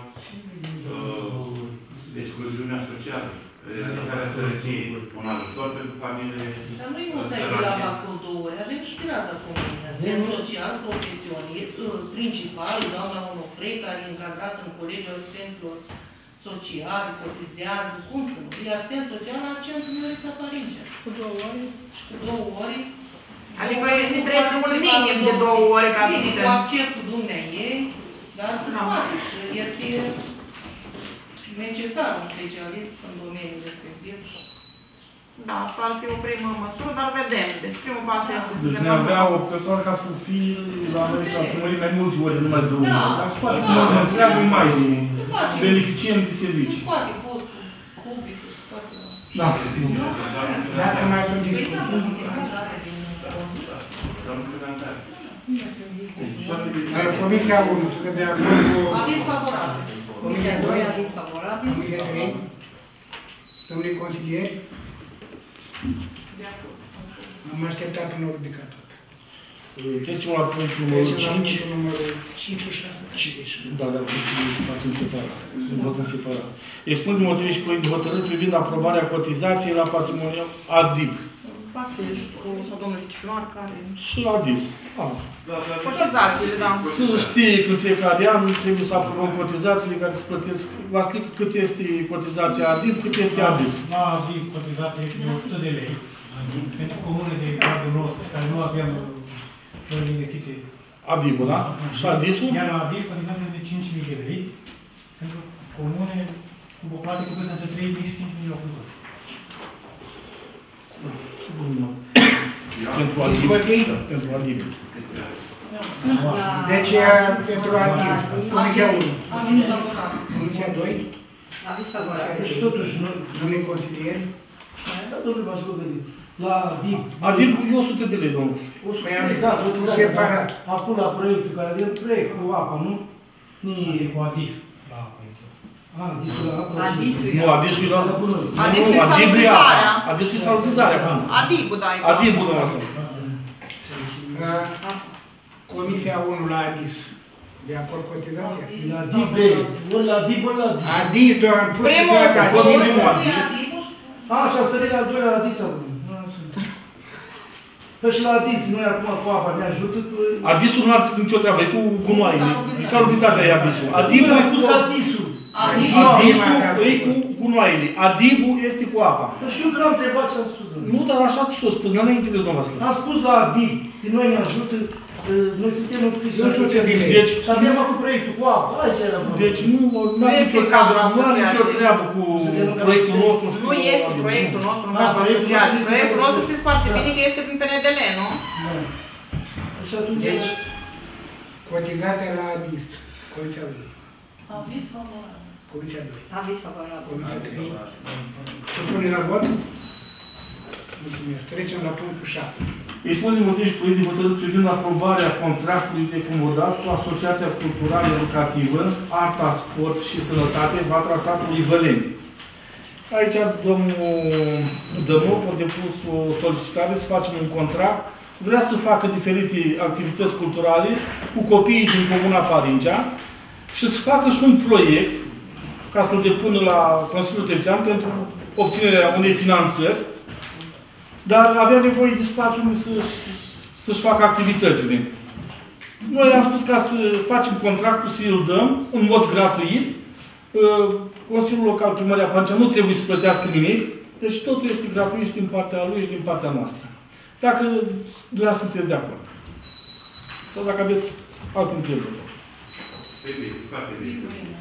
excluziunea socială. Eradicarea sărăciei. Un ajutor pentru familiile. Dar nu-i mult să-i la factul 2 ori. Avem și pireaza comună. Asistent social, profesionist, principal, doamna Onofrei, care e încadrat în Colegiul Asistenților Sociali, cotizează, cum să nu? E asistent social la Centrul Miorița Faringea. Cu 2 ori? Și cu 2 ori. Adică nu trebuie un minim de 2 ori ca să putem. Cu acceptul dumnea ei, dar să poate și este necesar un specialist în domeniul respectiv. Da, asta ar fi o primă măsură, dar vedem. Deci primul pas este să se avea o persoană ca să fie la noi la primării mai multe ori, numai 2 ori. Dar se poate că întreagă mai beneficiem de servicii. Poate postul, publicul, poate. Da. Dacă mai sunt discuții. Comisia 1, că de acord cu... Aviz favorabil. Comisia 2, aviz favorabil. Comisia 3, domnule consilieri, am așteptat până ori de tot. Trecem la punctul numărul 5. Numărul 5 și 6. Da, dar trebuie să facem separat. Să votăm separat. Expun de motive și proiect de hotărâri privind aprobarea cotizației la patrimonial ADIP. Paseș cu sau domnul viceprimar care... Și ADIS. Cotizațiile, da. Să știe că în fiecare an trebuie să aprobăm cotizațiile care se plătesc. Va scrie cât este cotizația ADIP, cât este ADIS. La ADIP cotizația este de 100 de lei. Pentru comune de gradul nostru, care nu avem investiții. ADIP-ul, da? Și ADIS-ul? Iar la ADIP cotizația de 5.000 de lei. Pentru comune cu populație cu peste între 3.000 și 5.000 locuitori. Pentru ADIP. Pentru ADIP. Deci, pentru ADIP. Comisia 1. Comisia 2. Aviz favorabil. Și totuși, domnule consilier. Da, domnule Vasile Gădit. La ADIP. ADIP e 100 de lei, domnule. 100 de lei, da, separat. Acum la proiectul care avem proiect cu apa, nu? Nu e cu ADIS. La apă. Adisul nu, Adisul e la salubrizarea. Adisul e salubrizarea. Adibul, da. Adibul, da, asta. Comisia 1 la Adis. De acord cotizația? La ADIP, ori la ADIP, ori la ADIP. Adis, doar în primul și asta e la 2 la ADIS acum. Păi și la ADIS, noi acum cu apa ne ajută. Adisul nu are nicio treabă, e cu gunoaiele. E salubrizarea e Adisul. Adibul a spus Adisul. Adisul e cu gunoaiele. Adibul este cu apa. Păi și eu că l-am întrebat și am spus. Nu, dar așa s-a spus, nu ne înțeles dumneavoastră. Am spus la ADIP, pe noi ne ajută, noi suntem înscriși la deci, și avem acum proiectul cu apă. Deci nu are nicio treabă cu proiectul nostru. Nu este proiectul nostru în cadrul asociației. Proiectul nostru știți foarte bine că este prin PNDL, nu? Deci, cotizația la ADIS. Comisia 1. Aviz favorabil. Comisia 2. Aviz favorabil. Comisia 3. Se pune la vot? Mulțumesc. Trecem la punctul 7. Expune motiv și proiect de hotărâre privind aprobarea contractului de comodat cu Asociația Culturală Educativă, Arta, Sport și Sănătate, Vatra satului Văleni. Aici domnul Dămoc a depus o solicitare să facem un contract. Vrea să facă diferite activități culturale cu copiii din Comuna Parincea și să facă și un proiect ca să-l depună la Consiliul Județean pentru obținerea unei finanțări, dar avea nevoie de spațiu unde să-și facă activitățile. Noi am spus ca să facem contractul, să îl dăm în mod gratuit. Consiliul Local Primăria Parincea nu trebuie să plătească nimic, deci totul este gratuit și din partea lui și din partea noastră. Dacă dumneavoastră sunteți de acord. Sau dacă aveți alte întrebări. Foarte bine.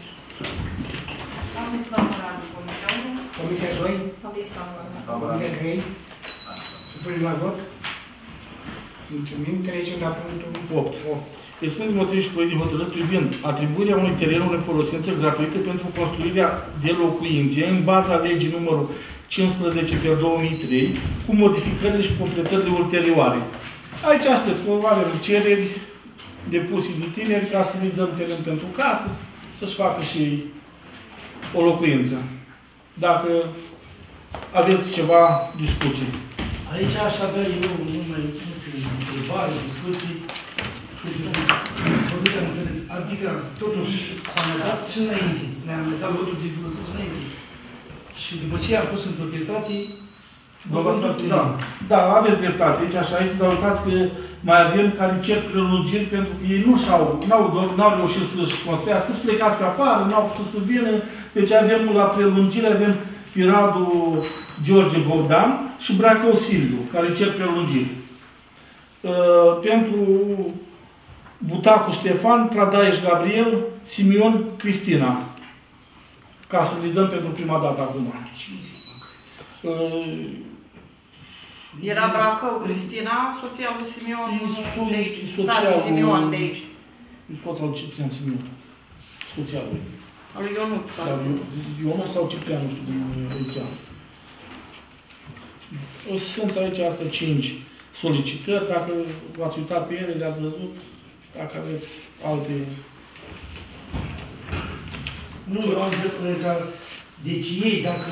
Aviz favorabil. Comisia 1. Comisia 2. Aviz favorabil. Comisia 3. Se pune la vot? Mulțumim. Trecem la punctul 8. Expune motiv și proiect de hotărâre privind atribuirea unui teren în folosință gratuită pentru construirea de locuințe în baza legii numărul 15/2003 cu modificările și completările ulterioare. Aici aștept că avem cereri depuse de tineri ca să le dăm teren pentru casă, să-și facă și ei o locuință. Dacă aveți ceva discuții. Aici aș avea eu numai întrebare, discuții. Am înțeles. Adică, totuși, s-a dat și înainte. Ne-am dat lotul de filozofie înainte. Și după ce i-am pus în proprietate, Da, aveți dreptate. Aici așa este, dar uitați că mai avem care cer prelungiri pentru că ei n-au reușit să-și construiască, să plecați pe afară, n-au putut să vină. Deci avem la prelungire, avem Piradu George Bogdan și Bracău Silviu, care cer prelungiri. Pentru Butacu Ștefan, Pradaieș Gabriel, Simion Cristina. Ca să le dăm pentru prima dată acum. Era Bracău Cristina, soția lui Simion de aici. Da, Simion de aici. Soția lui Ciprian Simion. Soția lui. Al lui Ionuț. Ionuț sau Ciprian, nu știu cum îi cheamă. Sunt aici astea 5 solicitări. Dacă v-ați uitat pe ele, le-ați văzut. Dacă aveți alte... nu, eu am dreptul. Deci ei, dacă...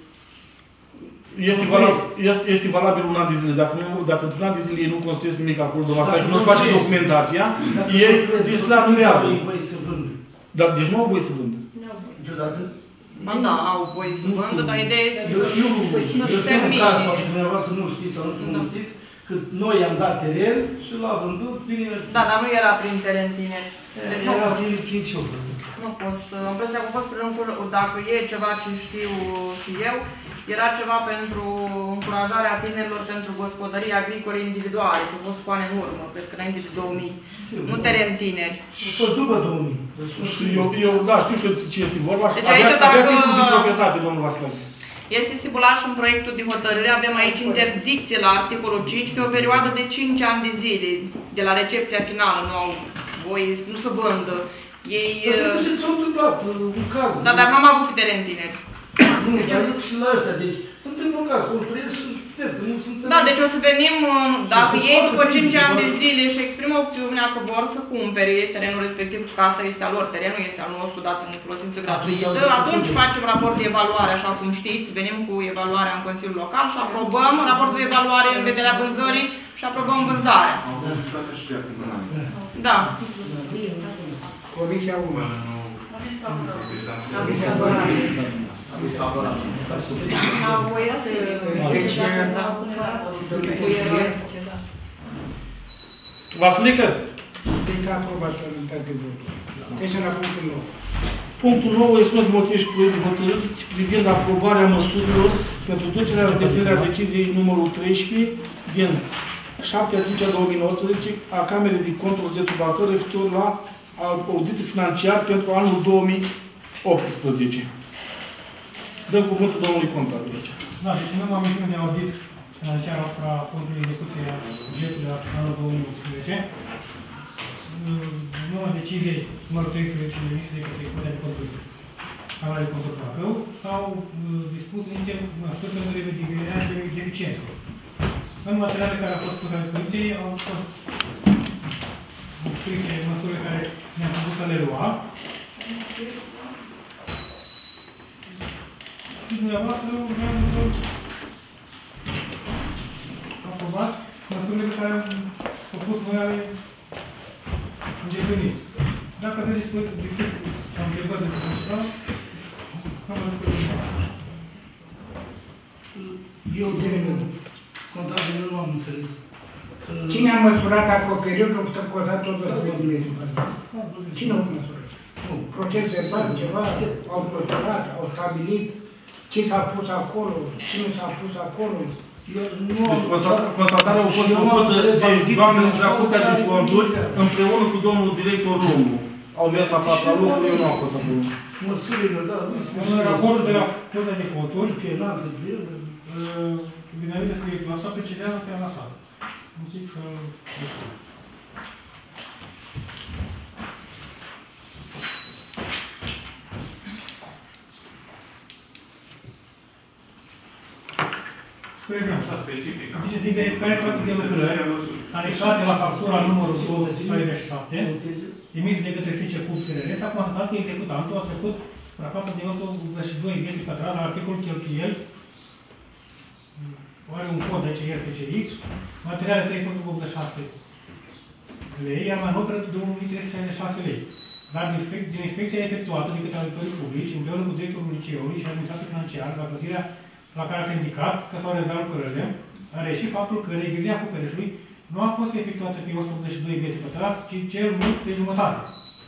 Este valabil un an de zile. Dacă într-un an de zile ei nu construiesc nimic acolo, dacă nu face documentația, ei se anulează. Dar deci nu au voie să vândă. Niciodată? Ba da, au voie să vândă, dar ideea este eu știu un caz, poate dumneavoastră nu știți sau nu știți, că noi i-am dat teren și l-a vândut prin... Da, dar nu era prin teren tineri. Deci era prin ce o vândut. Nu a fost. Impresia că a fost prin dacă e ceva ce știu și eu, era ceva pentru încurajarea tinerilor pentru gospodării agricole individuale, ce a fost cu ani în urmă, cred că înainte de 2000. Nu teren tineri. A fost după 2000. Eu, da, știu ce este vorba. Deci aici dacă... de proprietate, domnul Vasile. Este stipulat și în proiectul de hotărâre, avem aici interdicție la articolul 5 pe o perioadă de 5 ani de zile, de la recepția finală, nu au voie, nu se vândă. Ei... S-a întâmplat un caz. Da, dar n-am avut teren tineri. Nu, dar și la ăștia, deci se întâmplă un caz, construiesc și puteți, că nu sunt înțeleg. Da, deci o să venim, dacă ei după 5 ani de zile și exprimă opțiunea că vor să cumpere terenul respectiv, casa este a lor, terenul este al nostru, dat în folosință gratuită, atunci facem raport de evaluare, așa cum știți, venim cu evaluarea în Consiliul Local și aprobăm raportul de evaluare în vederea vânzării și aprobăm vânzarea. Da. Comisia 1. N-au voie să... Deci, Vasilică? deci s-a aprobat rezultatul votului. Deci la punctul 9. Punctul 9 este un motiv și proiect de hotărâri privind aprobarea măsurilor pentru ducerea în îndeplinirea deciziei numărul 13 din 7/5/2019 a Camerei de Conturi Județul Bacău referitor la auditul financiar pentru anul 2018. Dăm cuvântul domnului contabil aici. Da, deci noi am misiune de audit financiar asupra contului execuției bugetului anul 2018. Noua decizie numărul 13 de ministru de către Curtea de Conturi Camera de Control Bacău, s-au dispus niște măsuri pentru revedibilizarea deficiențelor. În materialele care au fost puse la dispoziție au fost scrise măsurile care ne-am făcut să le luăm. Și dumneavoastră vreau să aprobați măsurile pe care au pus voi ale începânii. Dacă aveți discuții sau întrebări de principal, am răspuns dumneavoastră. Eu de contabil nu am înțeles. Cine a măsurat acoperișul să coza tot 2 de metri? Cine a măsurat? Proces verbal, ceva, au măsurat, au stabilit ce s-a pus acolo, cine s-a pus acolo. Deci constatarea a fost făcută de doamnele de la Curtea de Conturi împreună cu domnul director Lungu. Au mers la fața locului, eu nu am fost acolo. Măsurile, da, în raportul de la Curtea de Conturi, dinainte să fie lăsat pe cedeală pe a lăsat. Un pic să... Spre exemplu, din verificarea toate de lucrări anexate la factura numărul 267, emis de către SC Pub SRL, s-a constatat că executantul a trecut raportul de 182 metri pătrați la articolul cheltuieli, are un cod aici, RPCX, materiale 386 lei, iar manoperă 2366 lei. Dar din inspecția efectuată de către auditorii publici, împreună cu directorul liceului și administratul financiar, la clădirea la care s-a indicat că s-au realizat lucrările, a reieșit faptul că revizia acoperișului nu a fost efectuată pe 182 metri pătrați, ci cel mult pe jumătate.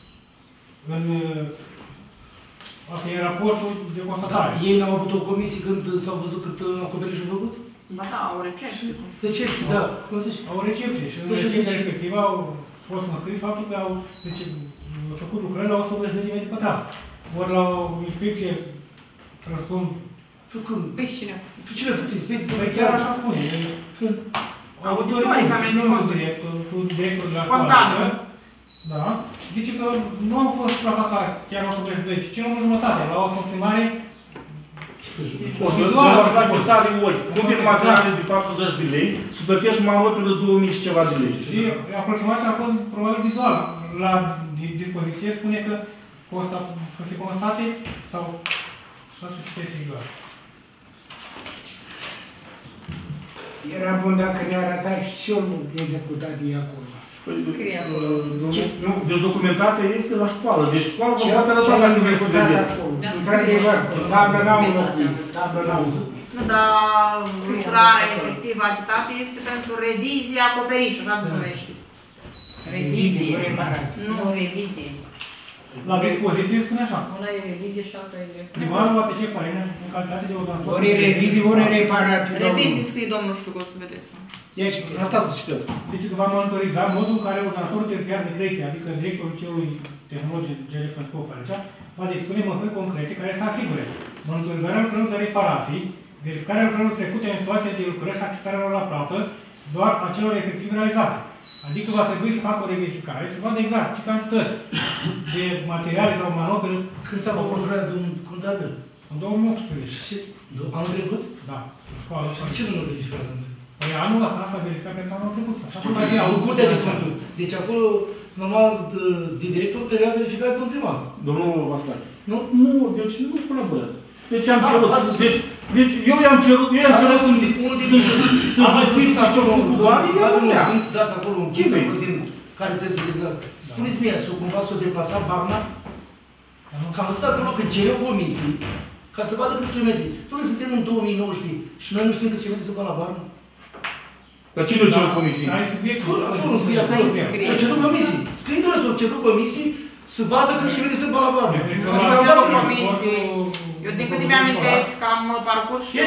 Asta e raportul de constatare. Da, ei n-au avut o comisie când s-au văzut cât acoperișul făcut? Ba da, au recepție. Recepție, da. Au recepție și în recepția respectivă au fost măscris faptul că au făcut lucrări la 182 de metri pătrați. Ori la o inspecție răspund... Pe cine? Pe cine făcut inspecție? Păi chiar așa spune. Auditorii cu directorul de la școală, da, zice că nu au fost suprafața chiar 182, ci cel mult jumătate, la o aproximare o să la cursare ori, cumperi materiale de 40 de lei și plătești manoperă 2000 și ceva de lei. Și aproximația a fost probabil vizual. La dispoziție spune că se constate sau să se citește vizual. Era bun dacă ne arăta și cel executat de acolo. Deci documentația este la școală. Deci școala vă poate arăta la nivel să vedeți. Într-adevăr, tablă n-au înlocuit. Nu, dar lucrarea efectivă achitate este pentru revizie acoperișul, așa se numește. Revizie. Nu, revizie. La dispoziție spune așa. Una e revizie și alta e... Primarul va trece părere în calitate de ordonator. Ori revizie, ori reparație. Revizie scrie domnul știu că o să vedeți. Deci, asta să citesc. Deci că va monitoriza modul în care ordonatorul terțiar de credite, adică directorul celui tehnologic GG Conscop aici, va dispune măsuri concrete care să asigure monitorizarea lucrărilor de reparații, verificarea lucrărilor trecute în situația de lucrări și achitarea lor la plată, doar a celor efectiv realizate. Adică va trebui să facă o reverificare, să vadă exact ce cantități de materiale sau manopere. Când s-a făcut lucrarea de un contabil? În 2018. Și anul trecut? Da. Școală. De ce nu l-a verificat? Păi anul ăsta s-a verificat pentru anul trecut. Așa cum au Curtea de Conturi. Deci acolo, normal, directorul trebuia verificat de un primar. Domnul Vascare. Nu? Nu, deci nu colaborează. Deci am cerut. Deci eu i-am cerut să-mi justific ce au făcut cu banii, eu nu le-am. Dați acolo un care trebuie să legă. Spuneți mie, să cumva să o deplasa Barna? Că am stat acolo că cere o comisie ca să vadă câți kilometri. Noi suntem în 2019 și noi nu știm câți kilometri să bă la Barna. Dar cine o cerut comisii? Nu scrie acolo. Că cerut comisii. Scrie doar să o cerut comisii să vadă câți kilometri să bă la Barna. Eu din câte mi-amintesc că am parcurs și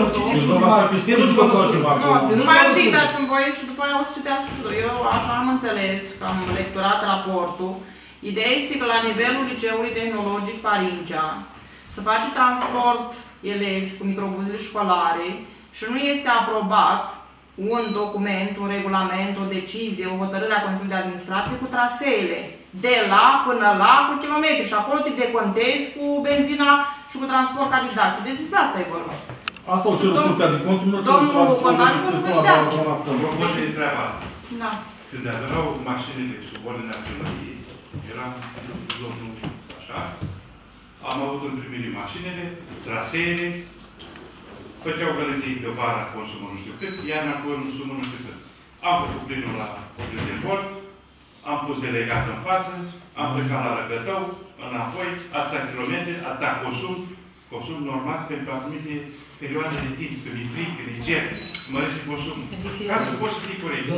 Nu mai un pic, dați-mi voie și după aia o să citească și eu așa am înțeles, că am lecturat raportul. Ideea este că la nivelul Liceului Tehnologic Parincea să face transport elevi cu microbuzele școlare și nu este aprobat un document, un regulament, o decizie, o hotărâre a Consiliului de Administrație cu traseele de la până la cu kilometri și acolo te decontezi cu benzina și cu transport adidat. Deci despre asta e vorba. Asta o cerut Curtea de Conturi, nu domnul Condan o să vădească. Propun de treaba asta. Da. Când aveau mașinile sub ordinea primăriei, era domnul așa, am avut în primire mașinile, traseele, făceau gălătii de vara, consumă nu știu cât, iarna consumă nu știu cât. Am făcut plinul la rezervor, am pus delegat în față, am plecat la Răgătău, înapoi, atâta kilometri, atâta consum normal pentru anumite perioade de timp, când e fric, când e ger, mărește consumul. Ca să poți să fii corect.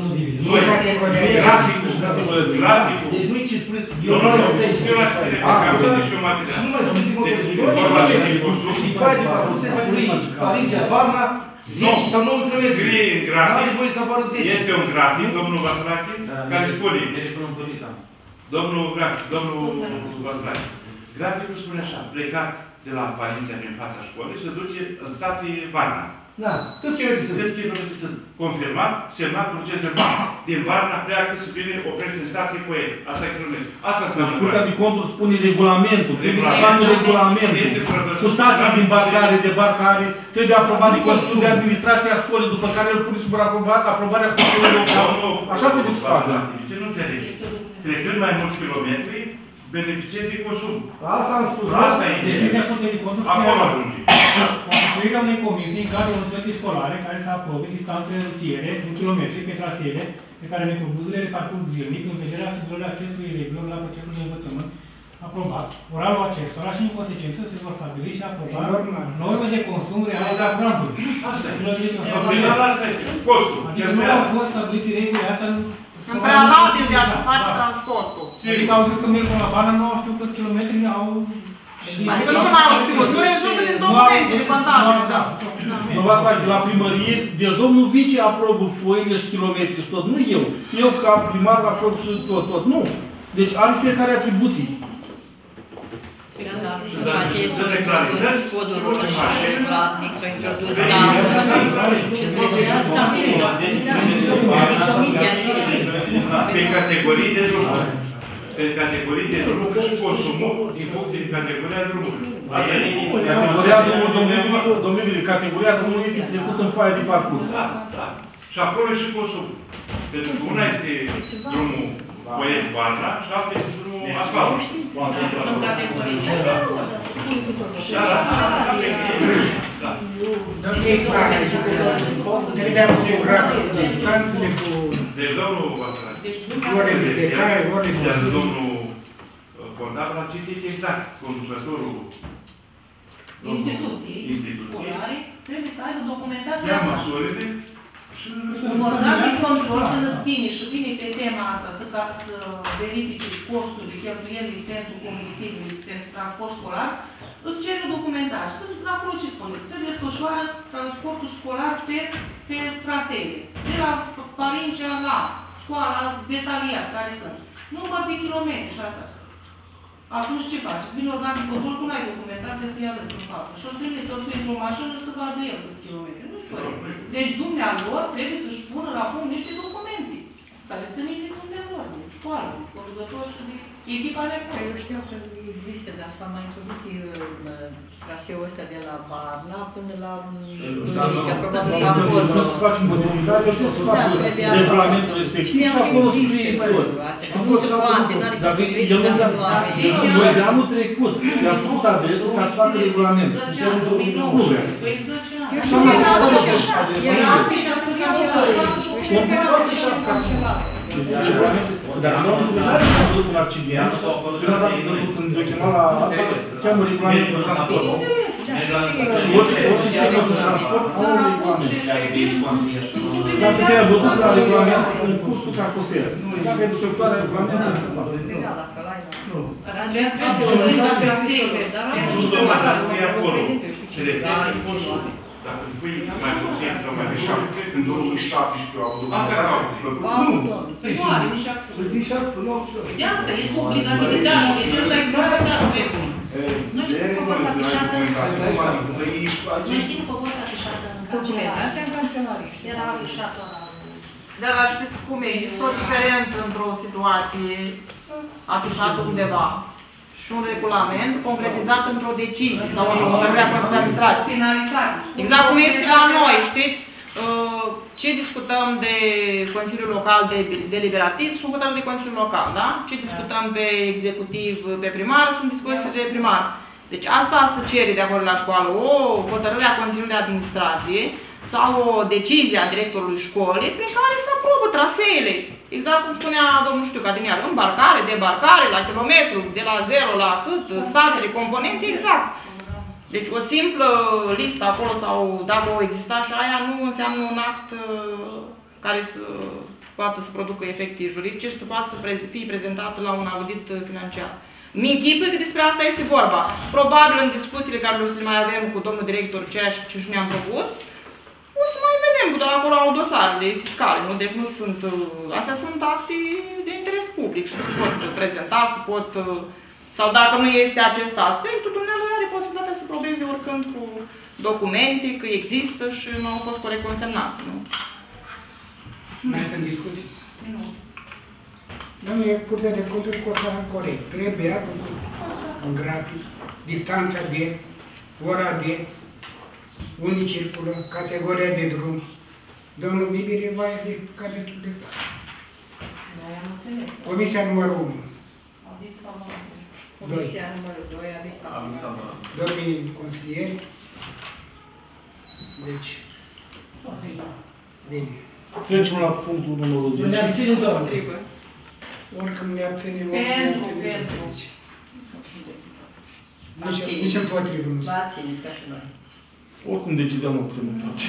Graficul. Deci nu-i ce spuneți, Eu nu am de și eu material. Nu mai spuneți mult de consum. Și foaia de parcurs să scrie Parinția, Varna, 10 sau 9 km. Scrie în grafic, n-are voie să apară 10. este un grafic, domnul Vasalache, care spune, domnul Vasalache, graficul spune așa, plecat de la Parinția din fața școlii, se duce în stație Varna. Da, câți kilometri sunt? Câți kilometri sunt? Confirmat, semnat proces de Varna. Din Varna pleacă să vine, oprește în stație cu el. Asta e kilometri. Asta înseamnă. Curtea de Conturi spune regulamentul. Trebuie să facă regulamentul. Cu stația din barcare, debarcare, trebuie aprobat de Consiliul de Administrație a școlii, după care îl pune sub aprobarea Consiliului Local. Așa trebuie să facă. Ce nu înțelegi? Trecând mai mulți kilometri, beneficiezi de consum. Asta am spus. Asta e. Acolo ajunge. Constituirea unei comisii în cadrul unității școlare care să aprobe distanțele rutiere în kilometri pe traseele pe care microbuzele le parcurg zilnic în vederea asigurării accesului elevilor la procesul de învățământ aprobat. Oralul acestora și în consecință se vor stabili și aproba norme de consum reale la granturi. Asta e. Asta e. Costul. Adică nu au fost stabilite regulile astea în prealabil de a se face transportul. Adică au zis că merg până la Varna, nu știu câți kilometri au... Adică nu mai au știut, nu rezultă din documentele contabile, da. Nu v-ați face la primărie, deci domnul vice aprobă foile și kilometri și tot, nu eu. Eu ca primar aprob și tot, nu. Deci are fiecare atribuții. Să reclarizezi codul roșu platnic, s-a introdus pe categorii de drumuri. Pe categorii de drumuri și consumul din funcție de categoria drumului. Categoria drumului, domnule, categoria drumului este trecută în foaia de parcurs. Da. Și acolo și consumul. Pentru că una este drumul Poet Varna și alta este drumul asfalt. Sunt categorii. Trebuia cu graficul, distanțele cu... Deci domnul Vasalache, orele de care, orele de zi. domnul contabil a citit exact conducătorul instituții școlare trebuie să aibă documentația ia asta. măsurile și... Un organ de control când îți vine pe tema asta să verifici costurile, cheltuielile pentru combustibil, pentru transport școlar, îți cere documentație. Sunt acolo ce spune. Se desfășoară transportul școlar pe traseele. De la Parincea la școala detaliat care sunt. Număr de kilometri și asta. Atunci ce faci? Îți vine organ de control, cum ai documentația să-i arăți în față. Și o trebuie să-l sui într-o mașină să vadă el câți kilometri. Nu știu. Deci dumnealor trebuie să-și pună la punct niște documente care țin de dumnealor, de școală, de conducător și de echipa de acolo. Eu știu că există, dar s-a mai introdus traseul ăsta de la Varna până la Duminică, probabil că acolo. Nu se face modificare, eu trebuie să fac regulamentul respectiv și acolo scrie tot. Nu se poate, n-are cum să treci dacă nu are. Noi de anul trecut i-am făcut adresă ca să facă regulamentul. Nu vrea. Era asta și atunci ceva. Dar nu am văzut un accident, prima dată când o chema la asta, cheamă regulamentul de transport. Și orice firmă de transport au un regulament. Dar te ai bătut la regulament în cursul ca șofer. Dacă ai respectarea regulamentului, nu. Dacă pui mai puțin sau mai deșart, în 2017 au adus asta era Păi nu are nici actul. De asta este obligativitate. De ce să ai proprietatea dreptului? Nu știu cum a fost afișată. Nu știu cum a fost afișată în cancelare. Era afișată ăla. Dar știți cum e? Există o diferență într-o situație afișat undeva și un regulament concretizat într-o decizie sau o hotărâre a Consiliului de Administrație. Finalitate. Exact cum este la noi, știți? Ce discutăm de Consiliul Local deliberativ sunt hotărâri de Consiliul Local, da? Ce discutăm pe executiv, pe primar, sunt discuții de primar. Deci asta se cere de acolo la școală, o hotărâre a Consiliului de Administrație sau o decizie a directorului școlii prin care se aprobă traseele. Exact cum spunea domnul Cadiniar, îmbarcare, debarcare, la kilometru, de la 0 la cât, statele, componente, exact. Deci o simplă listă acolo sau dacă o exista și aia nu înseamnă un act care să poată să producă efecte juridice și să poată să fie prezentat la un audit financiar. Mi-închipui că despre asta este vorba. Probabil în discuțiile care o să le mai avem cu domnul director ceea ce ne-am propus, o să mai vedem, că doar acolo au dosarele fiscale, nu? Deci nu sunt, astea sunt acte de interes public și se pot prezenta, se pot, sau dacă nu este acest aspect, dumneavoastră are posibilitatea să probeze oricând cu documente, că există și nu au fost corect consemnate, nu? Mai sunt discuții? Nu. Domnule, Curtea de Conturi consideră corect. Trebuia făcut un grafic, distanța de, ora de, unii circulă, categoria de drum. Domnul Bibire va explica destul de clar. Noi am înțeles. Comisia numărul 1. Comisia numărul 2 a dispărut. Domnii consilieri. Deci, bine. Trecem la punctul numărul 10. Ne abținem, doamne. Oricum ne abținem. Pentru. Nici împotrivă nu. Vă abțineți ca și noi. Oricum decizia nu putem face.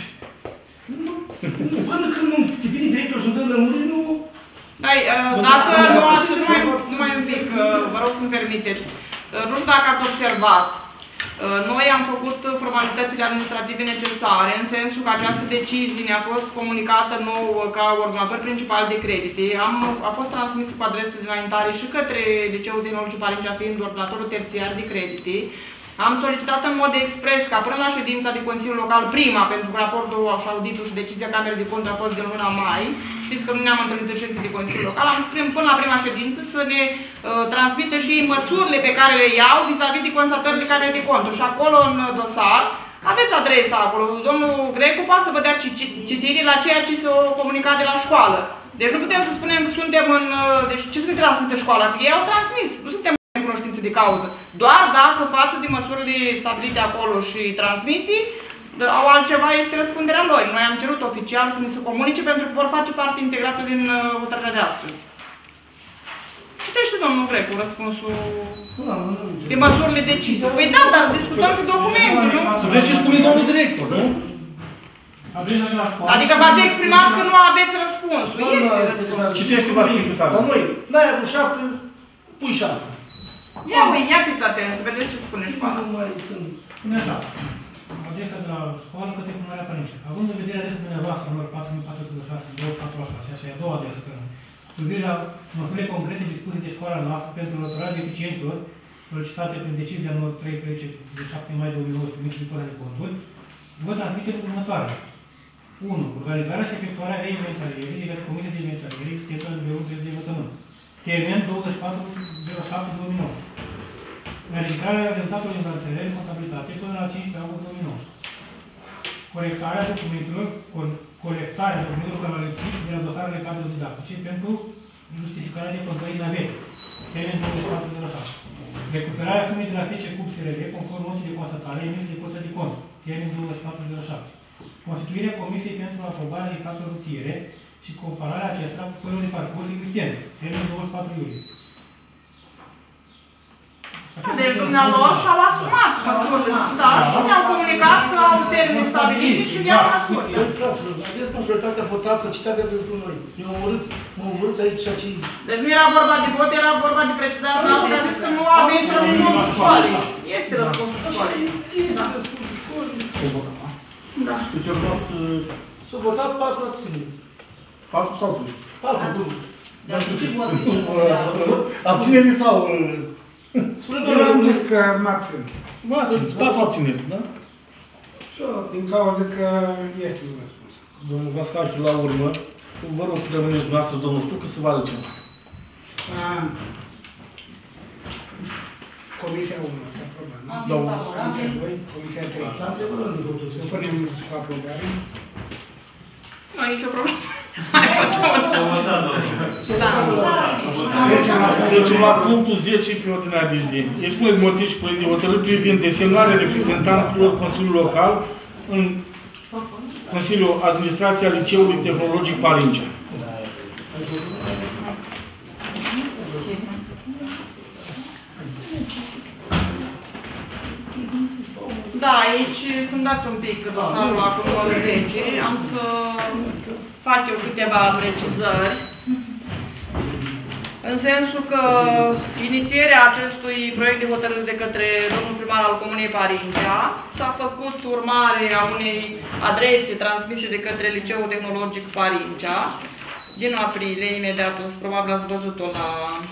Până când nu vine directul și îmi dă lămuriri, nu... Dacă nu ați, numai un pic, vă rog să-mi permiteți. Nu știu dacă ați observat, noi am făcut formalitățile administrative necesare, în sensul că această decizie ne-a fost comunicată nouă ca ordonator principal de credite. A fost transmisă cu adresă de înaintare și către Liceul Tehnologic Parincea, fiind ordonatorul terțiar de credite. Am solicitat în mod expres ca până la ședința de Consiliul Local, prima, pentru că raportul și auditul și decizia Camerei de Conturi a fost din luna mai, știți că nu ne-am întâlnit în ședința de Consiliul Local, am spus până la prima ședință să ne transmită și măsurile pe care le iau vis-a-vis de constatările Camerei de Conturi. Și acolo în dosar aveți adresa acolo. Domnul Grecu poate să vă dea citire la ceea ce s-a comunicat de la școală. Deci nu putem să spunem că suntem în... Deci ce să transmite școala? Că ei au transmis. Nu suntem în cunoștință de cauză. Doar dacă față de măsurile stabilite acolo și transmisii, au altceva, este răspunderea lor. Noi am cerut oficial să ne se comunice pentru că vor face parte integrată din hotărârea de astăzi. Citește, domnul Grecu, răspunsul de măsurile decise. Păi da, dar discutăm cu documente, nu? Să vezi ce spune domnul director, nu? Adică v-ați exprimat că nu aveți răspunsul. Este răspunsul. Citește că v-ați explicat. Dar noi, n-ai avut 7, pui 7. Ia fiți atenți, să vedeți ce spune școala. Spune așa. Adresa de la școală către primăria Părince. Având în vedere adresa dumneavoastră, numărul 4426, și a doua adresă, cu privire la măsurile concrete dispuse de școala noastră pentru înlăturarea deficiențelor solicitate prin decizia numărul 313 de 7 mai 2019 privind Curtea de Conturi, vă transmitem următoarea. 1. Organizarea și efectuarea reinventarierii de către Comisia de Inventariere existentă în nivelul de învățământ. Termen 24/07/2009. Realizarea rezultatului inventariere în contabilitate până la 15 august 2009. Colectarea documentelor canalizației de la dosarele cadre didactice pentru justificarea de controlii navete. Termen 24/07. Recuperarea sumei de la 10 cub SRL conform noții de constatare emise de Curtea de Conturi. Termen 24/07. Constituirea Comisiei pentru aprobarea indicatorilor rutiere și compararea acestora cu foile de parcurs existente. Termen 24 iulie. Deci dumnealor și-au asumat măsurile, da, și ne-au comunicat că au termeni stabilite și le-au măsuri. Aveți majoritatea votat să citați despre noi. Eu mă urâți aici și aici. Deci nu era vorba de vot, era vorba de precizare. Vreau să zis că nu aveți răspunsul școalei. Este răspunsul școalei. Este răspunsul școalei. Da. Deci eu vreau să... S-au votat 4 abțineri. 4 sau 2? 4, bun. Dar ce vot? Abțineri sau... Spune doamne că mă abțin. Mă abțin, 4 abțineri, da? Din cauza că este un răspuns. Domnul Vascaciu, la urmă, vă rog să rămâneți dumneavoastră, domnul, știu că se va duce. Comisia 1 s-a aprobat, nu? Am fost favorabil. Comisia 2, Comisia 3. Am trecut de votul. Să punem cu aprobare. Nu ai nicio problemă. Trecem la punctul 10 pe ordinea de zi. Expuneți motiv și proiect de hotărâri privind desemnarea reprezentanților Consiliului Local în Consiliul Administrației al Liceului Tehnologic Parincea. Da, aici să-mi dați un pic dosarul la numărul 10. Am să fac eu câteva precizări. În sensul că inițierea acestui proiect de hotărâre de către domnul primar al Comunei Parincea s-a făcut urmare a unei adrese transmise de către Liceul Tehnologic Parincea din aprilie, imediat, probabil ați văzut-o la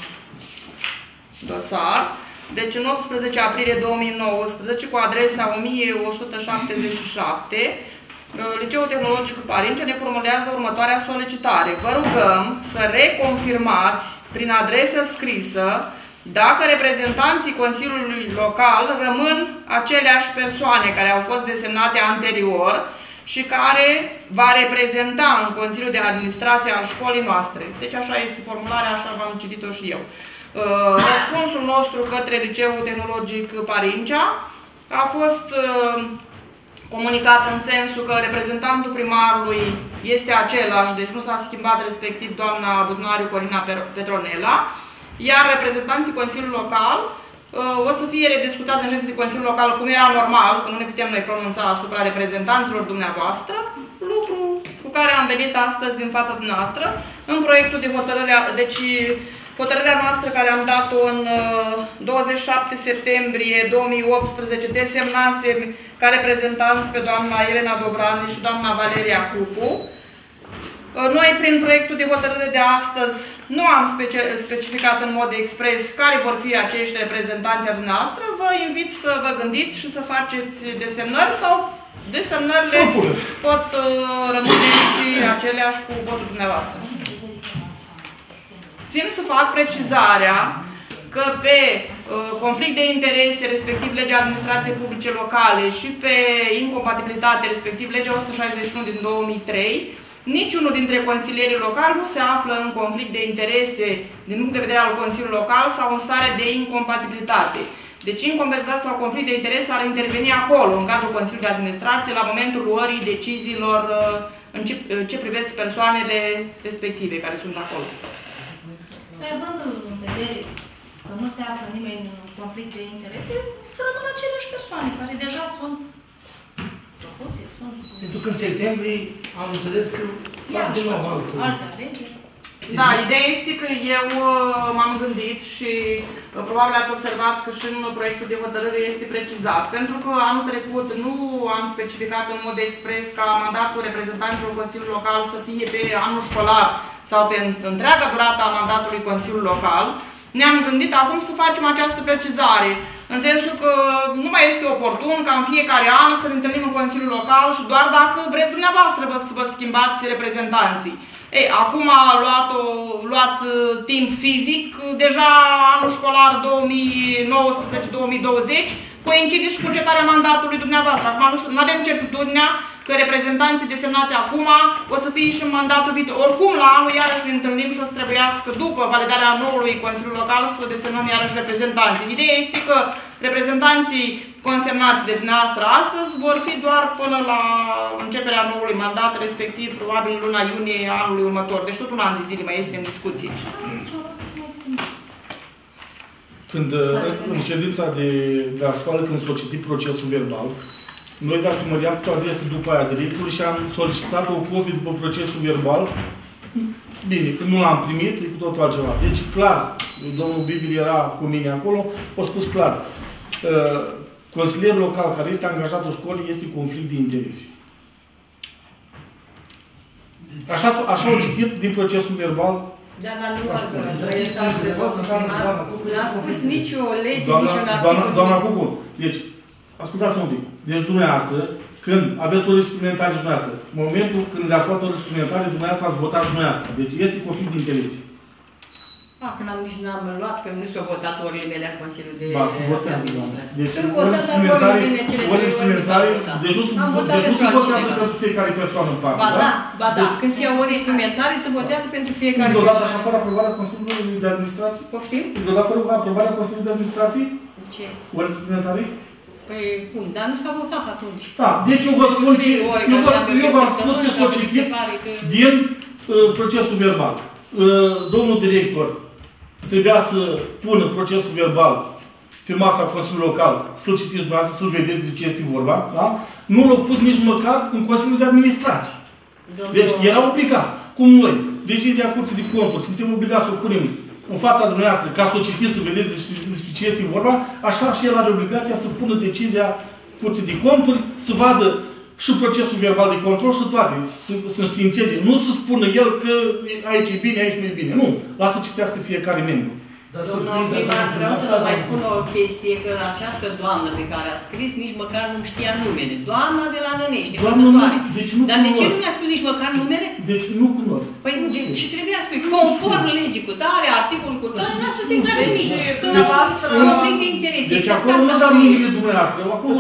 dosar. Deci în 18 aprilie 2019, cu adresa 1177, Liceul Tehnologic Parincea ne formulează următoarea solicitare. Vă rugăm să reconfirmați prin adresă scrisă dacă reprezentanții Consiliului Local rămân aceleași persoane care au fost desemnate anterior și care va reprezenta în Consiliul de Administrație al școlii noastre. Deci așa este formularea, așa v-am citit-o și eu. Răspunsul nostru către Liceul Tehnologic Parincea a fost comunicat în sensul că reprezentantul primarului este același, deci nu s-a schimbat, respectiv doamna Budnariu Corina Petronela, iar reprezentanții Consiliului Local o să fie rediscutați în ședință de Consiliul Local, cum era normal, că nu ne putem noi pronunța asupra reprezentanților dumneavoastră, lucru cu care am venit astăzi în fața dumneavoastră, în proiectul de hotărâre, deci hotărârea noastră care am dat-o în 27 septembrie 2018 desemnase ca reprezentanți pe doamna Elena Dobrani și doamna Valeria Cucu. Noi, prin proiectul de hotărâre de astăzi, nu am specificat în mod expres care vor fi acești reprezentanți a dumneavoastră. Vă invit să vă gândiți și să faceți desemnări sau desemnările pot rămâne și aceleași cu votul dumneavoastră. Țin să fac precizarea că pe conflict de interese, respectiv legea administrației publice locale, și pe incompatibilitate, respectiv legea 161 din 2003, niciunul dintre consilierii locali nu se află în conflict de interese din punct de vedere al Consiliului Local sau în stare de incompatibilitate. Deci incompatibilitate sau conflict de interese ar interveni acolo, în cadrul Consiliului de Administrație, la momentul luării deciziilor în ce privesc persoanele respective care sunt acolo. Având în vedere că nu se află nimeni în conflict de interese, să rămână aceleași persoane care deja sunt propuse, sunt... Pentru că în septembrie am înțeles că fac din nou alte alegeri. Da, ideea este că eu m-am gândit și probabil ați observat că și în proiectul de hotărâre este precizat. Pentru că anul trecut nu am specificat în mod expres ca mandatul reprezentanților Consiliului Local să fie pe anul școlar sau pe întreaga durată a mandatului Consiliului Local, ne-am gândit acum să facem această precizare, în sensul că nu mai este oportun ca în fiecare an să ne întâlnim în Consiliul Local și doar dacă vreți dumneavoastră să vă schimbați reprezentanții. Ei, acum a luat timp fizic, deja anul școlar 2019-2020 coincide și cu încetarea mandatului dumneavoastră. Acum nu avem certitudinea că reprezentanții desemnați acum o să fie și în mandatul viitor. Oricum, la anul iarăși ne întâlnim și o să trebuiască, după validarea noului Consiliu Local, să desemnăm iarăși reprezentanții. Ideea este că reprezentanții consemnați de dumneavoastră astăzi vor fi doar până la începerea noului mandat, respectiv probabil luna iunie anului următor. Deci tot un an de zile mai este în discuție. Când în ședința de la școală, când s-a citit procesul verbal, noi, dacă măream cu adresă după aia directorului și am solicitat o copie după procesul verbal, bine, când nu l-am primit, e cu totul altceva. Deci, clar, domnul Bibil era cu mine acolo, a spus clar, consilierul local care este angajatul școlii este conflict de interese. Așa au citit din procesul verbal. Da, dar nu n-a spus nici o lege, nici un articol. Doamna Cucu, deci, ascultați-mă un pic. Deci dumneavoastră, când aveți o suplimentare dumneavoastră, în momentul când le-ați luat o suplimentare, dumneavoastră ați votat dumneavoastră. Deci este conflict de interese. Că nici n-am luat, că nu s-au votat orile mele în Consiliul de Administrație. Deci, ori suplimentare, deci nu se votează pentru fiecare persoană în parte, da? Ba da, când se iau ori suplimentare, se votează pentru fiecare persoană. Deodată așa fără aprobarea Consiliului de Administrație? Poftim? Deodată fără aprobarea Consiliului de Administrație? Ce? Ori suplimentare? Păi, cum? Dar nu s-a votat atunci. Da, deci eu vă spun ce... Eu v-am spus ce s-o citit din procesul verbal. Domnul director trebuia să pună procesul verbal pe masa Consiliului Local, să-l citiți dumneavoastră, să-l vedeți de ce este vorba, da? Nu l-au pus nici măcar în Consiliul de Administrație. Deci era obligat. Cum noi, decizia Curții de Conturi, suntem obligați să o punem în fața dumneavoastră, ca să o citiți, să vedeți despre ce este vorba, așa și el are obligația să pună decizia Curții de Conturi, să vadă și procesul verbal de control și toate, să înștiințeze. Nu să spună el că aici e bine, aici nu e bine. Nu. Lasă să citească fiecare membru. Domnul primar, vreau să vă mai spun o chestie, că această doamnă pe care a scris nici măcar nu știa numele. Doamna de la Nănești, deci nu dar de ce cunosc. nu mi-a spus nici măcar numele? Deci nu cunosc. Păi și trebuia să spui, conform legii cu tare, articolul cu tare, n-a spus exact nimic. Dumneavoastră... Conflict de interese. Deci acolo nu dau numele dumneavoastră. Acolo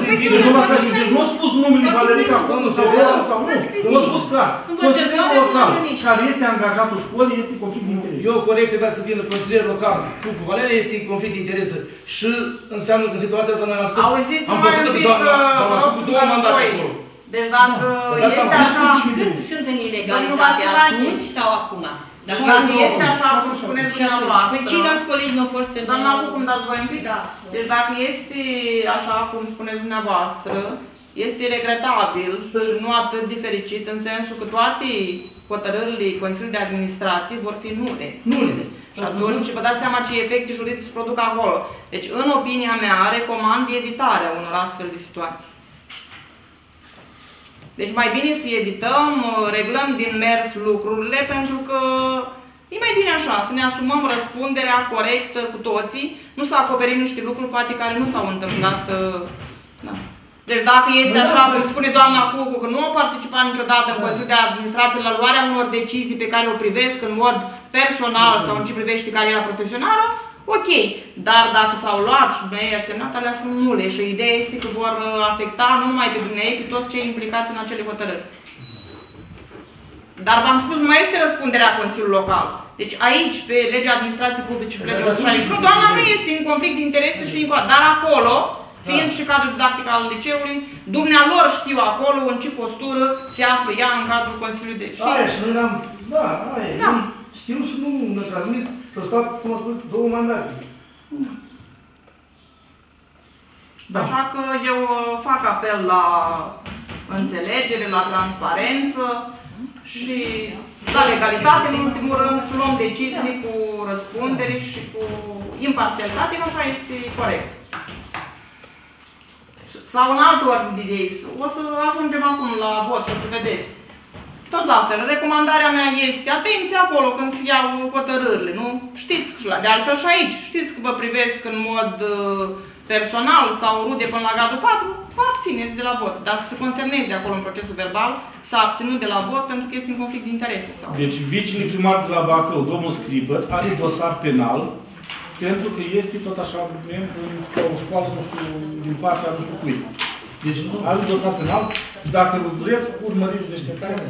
deci nu a spus numele Valerica acolo sau nu. Nu a spus clar. Consiliul local, care este angajatul școlii, este conflict de interese. Eu corect trebuia să vină consilier local. Cu Valeria este în conflict de interese și înseamnă că situația asta noi am spus. Auziți-mă mai un pic, vă rog să vă voi. Deci dacă este așa... Când sunt în ilegalitate, atunci sau acum? Dacă este așa cum spuneți dumneavoastră... Păi ceilalți colegi nu au fost în... Doamna, cum dați voi un pic? Deci dacă este așa cum spuneți dumneavoastră, este regretabil și nu atât de fericit în sensul că toate hotărârile Consiliului de Administrație vor fi nule. Și atunci vă dați seama ce efecte juridice se produc acolo. Deci, în opinia mea, recomand evitarea unor astfel de situații. Deci mai bine să evităm, reglăm din mers lucrurile, pentru că e mai bine așa, să ne asumăm răspunderea corectă cu toții, nu să acoperim niște lucruri poate care nu s-au întâmplat. Da. Deci dacă este așa, cum spune doamna Cucu, că nu a participat niciodată în Consiliul de Administrație la luarea unor decizii pe care o privesc în mod personal sau în ce privește cariera profesională, ok. Dar dacă s-au luat și dumneavoastră i-a semnat, alea sunt nule și ideea este că vor afecta nu numai pe dumneavoastră, pe toți cei implicați în acele hotărâri. Dar v-am spus, nu mai este răspunderea Consiliului Local. Deci aici, pe legea administrației publice și legea 81, doamna nu este în conflict de interese și dar acolo, fiind și cadrul didactic al liceului, dumnealor știu acolo în ce postură se află ea în cadrul Consiliului de... Aia și noi n-am... Da, aia. Da. Știu și nu ne-a transmis și au stat, cum a spus, 2 mandate. Da. Așa că eu fac apel la înțelegere, la transparență și la legalitate, în ultimul rând, să luăm deciziile cu răspundere și cu imparțialitate, așa este corect. Sau în altă ordine de idei, o să ajungem acum la vot și o să vedeți. Tot la fel, recomandarea mea este, atenție acolo când se iau hotărârile, nu? Știți, de altfel și aici, știți că vă privesc în mod personal sau rude până la gradul 4, vă abțineți de la vot, dar să se consemneze acolo în procesul verbal, s-a abținut de la vot pentru că este în conflict de interese. Sau... Deci viceprimar de la Bacău, domnul Scribăț, are dosar penal, pentru că este tot așa, într-o școală, nu știu, din partea nu știu cui. Deci are dosar penal, dacă vreți, urmăriți deșteptarea.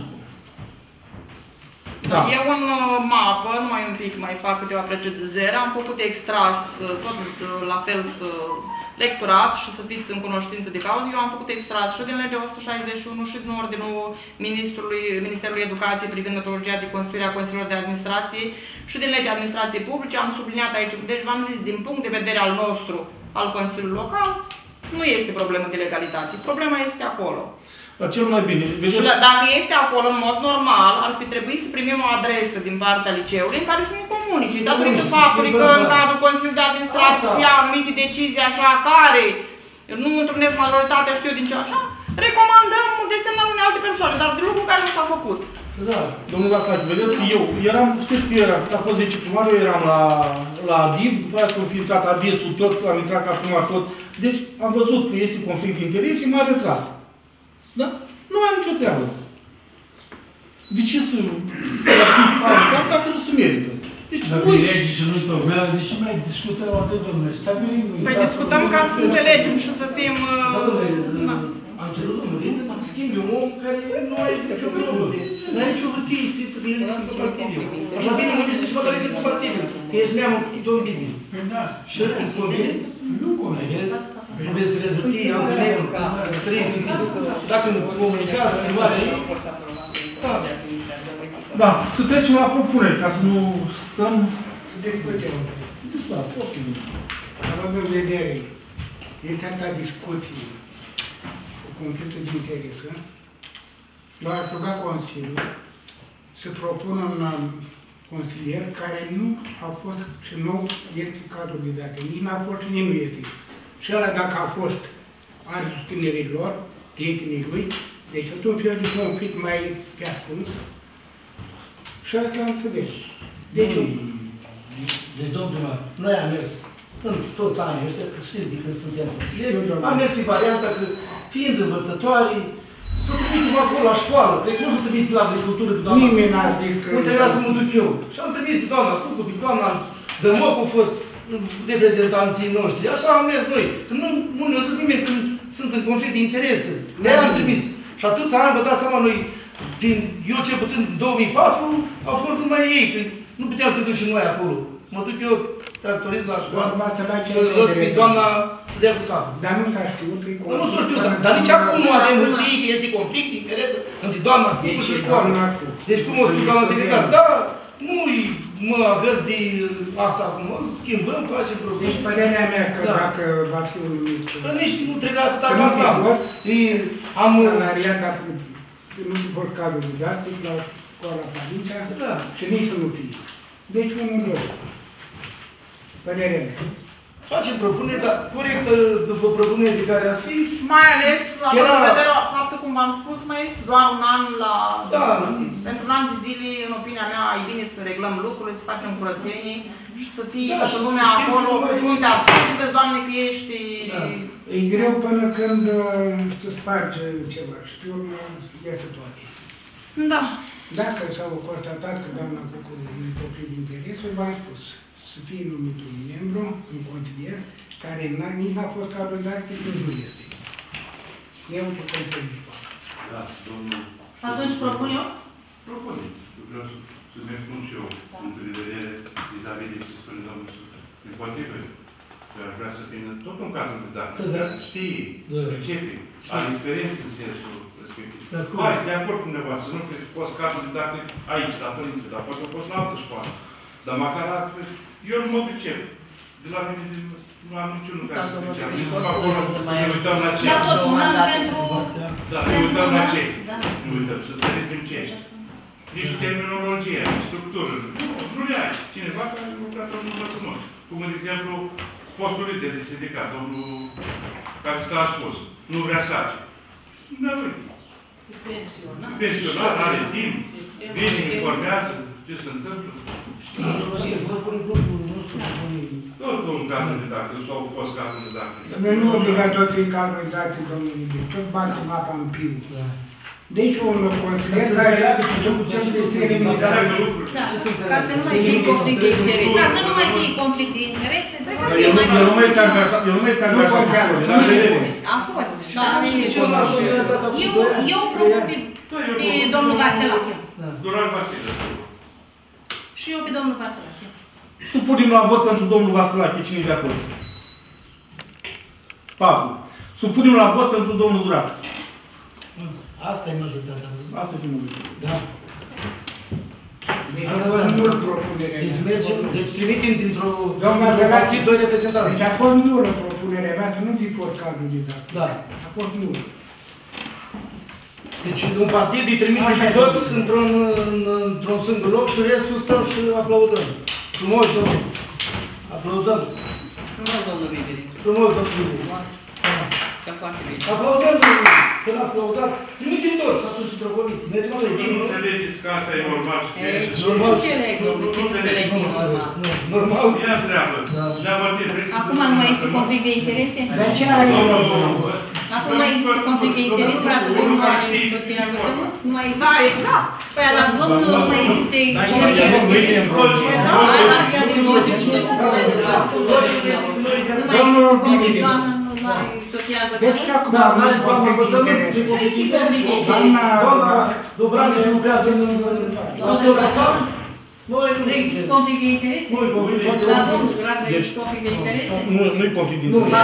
Da. Eu în mapă, numai un pic mai fac câteva precizări, am făcut extras, tot la fel să lecturați și să fiți în cunoștință de cauză. Eu am făcut extras și din legea 161 și din ordinul Ministerului Educației privind metodologia de constituire a Consiliului de Administrație și din legea Administrației Publice. Am subliniat aici, deci v-am zis, din punct de vedere al nostru, al Consiliului Local, nu este problemă de legalitate. Problema este acolo. Cel mai bine. Și dacă este acolo, în mod normal, ar fi trebuit să primim o adresă din partea liceului în care să ne comunice. Datorită faptului că în cadrul Consiliului de Administrație se ia anumite decizii așa care nu întrunesc majoritatea, știu din ce așa, recomandăm desemnarea unei alte persoane, dar de lucru care nu s-a făcut. Da, domnul Vasache, vedeți că eu eram, știți că era, a fost viceprimar, eu eram la ADIV, după aceea s-a înființat ADIS-ul tot, am intrat ca primar tot. Deci am văzut că este conflict de interes și m-a retras. Da? Nu am nicio treabă. De ce să... dacă nu se merită? Deci dacă e lege și nu-i tocmeală, de ce mai discutăm atât, domnule? Stabilim. Păi discutăm ca să înțelegem și să fim... Am cerut domnului să schimbi un om care nu are nicio probă. Nu are nicio hârtie scris să fie compatibil. Așa bine mă zice și măcar e compatibil. Că ești neamul cu tot bine. Și îți convine? Nu convine. Nu vezi să vezi hârtie, am gândit, dacă nu comunicați, schimbarea ei. Da, să trecem la propuneri, ca să nu stăm... Să discutăm. Da, ok. Având în vedere, este atâta discuție cu conflictul de interese, eu aș ruga Consiliul să propună un consilier care nu a fost și nu este cadrul de date. Nici n-a fost și nici nu este. Și ăla dacă a fost, are susținerii lor, prietenii lui, deci tot un fel de conflict mai pe ascuns. Și asta am înțeles. Deci, Deci, domnul primar, noi am mers în toți anii ăștia, că știți de când suntem consilieri, am mers pe varianta că, fiind învățătoare, să trimitem acolo la școală, cred că nu să trimit la agricultură pe doamna. Nimeni n-a zis că... Nu trebuia să mă duc eu. Și am trimis pe doamna Cucu, pe doamna Dămoc, au fost reprezentanții noștri. Așa am mers noi. Că nu ne-a zis nimeni când sunt în conflict de interese. De-aia am trimis. Și atâția ani, vă dați seama, noi, eu cel puțin 2004, au fost numai ei, că nu puteam să duc și noi acolo. Mă duc eu, tractorist la școală, să-l los pe doamna să dea cu safă. Dar nu s-a știut că e conflict. Nu s-a știut, dar nici acum nu avem hârtii, că este conflict de interese între doamna Cucu și școală. Deci cum o spus doamna secretar, da, nu-i mă agăs de asta acum, o schimbăm, facem probleme. Deci părerea mea că dacă va fi un numit... Că nici nu trebuia atâta să nu fi fost, am salariat dacă nu fi fost cadrul didactic la școala Palincea și nici să nu fie. Deci unul lor. Părerea mea. Facem propuneri, dar corectă după propunerea de care ați fi. Mai ales, având în vedere faptul, cum v-am spus, mai este doar un an la... Da. Pentru un an de zile, în opinia mea, e bine să reglăm lucrurile, să facem curățenii și să fie toată lumea acolo, fruntea asculte, Doamne, că ești... E greu până când se sparge ceva și pe urmă iasă toate. Da. Dacă s-au constatat că doamna Cucu e conflict de interesul, v-am spus, să fie numit un membru, un consilier, care nici n-a fost cadrul didactic, nici nu este. E un conflict. Da, domnul... Atunci propun eu? Propune. Vreau să-mi spun și eu punctul de vedere vis-a-vis de ce spune domnul Sufăr. Împotrivă, eu aș vrea să vină tot un cadru didactic. Știi, pricepe, are experiență în sensul respectiv. Hai, de acord cu dumneavoastră, nu fi fost cadru didactic aici, la părinții, dar poate a fost la altă școală. Dar măcar altfel, eu nu mă pricep. De la mine nu am niciunul care să pricep. Ne uităm la ce. Da, tot un an pentru... Da, ne uităm la ce. Nu uităm, să înțelegem ce. Nici terminologie, structură. Nu le ai. Cineva care a lucrat în învățământ. Cum, de exemplu, fostul lider de sindicat, domnul care s-a spus, nu vrea să face. Nu avem. Pensionat, are timp, vine, informează ce se întâmplă. Tot un cadru didactic, sau a fost cadru didactic. Noi nu obligatoriu e cadru didactic, domnul Iubic, tot batem apa în piu. Deci un consilier care se limitează lucruri. Da, ca să nu mai fie conflict de interese. Ca să nu mai fie conflict de interese, eu nu mai este angajat, a fost. Eu propun pe domnul Vaselache. Doran Vasile. Și eu pe domnul Vaselache. Supunem la vot pentru domnul Vaselache, cine e de acord? 4. Supunem la vot pentru domnul Durat. Asta e majoritatea. Asta este majoritatea. Da. Deci asta nu-l propunerea mea. Deci trimitem dintr-o partid doi reprezentanți. Deci a fost nulă propunerea mea, să nu fi fost cadrul didactic. Da. A fost nulă. Deci un partid îi trimite pe toți într-un singur loc și restul stăm și aplaudăm. Frumos, domnule. Aplaudăm. Frumos, domnul Bibiri. Frumos, domnul Bibiri. Că foarte bine. Aplaudăm, domnule. Că l-ați aplaudat. Trimitem toți atunci și proponiți. Mergem la ei. Nu înțelegeți că asta e normal. Nu înțeleg, domnule. Nu înțeleg, e normal. Normal. Ia întreabă. Acum nu mai este conflict de interese? De aceea e normal. Acum mai există conflict de interes față de soția învățământ? Nu mai există? Da, exact. Păi, dar domnul nu mai există conflict de interes. Domnul Bibili. Soția Deci și acum avem conflict de interes. Doamna Dobranici lucrează în autografat. Nu există conflict de interes? Nu-i conflict de interes. Dar domnul Durat, nu există conflict de interes? Nu-i conflict de interes.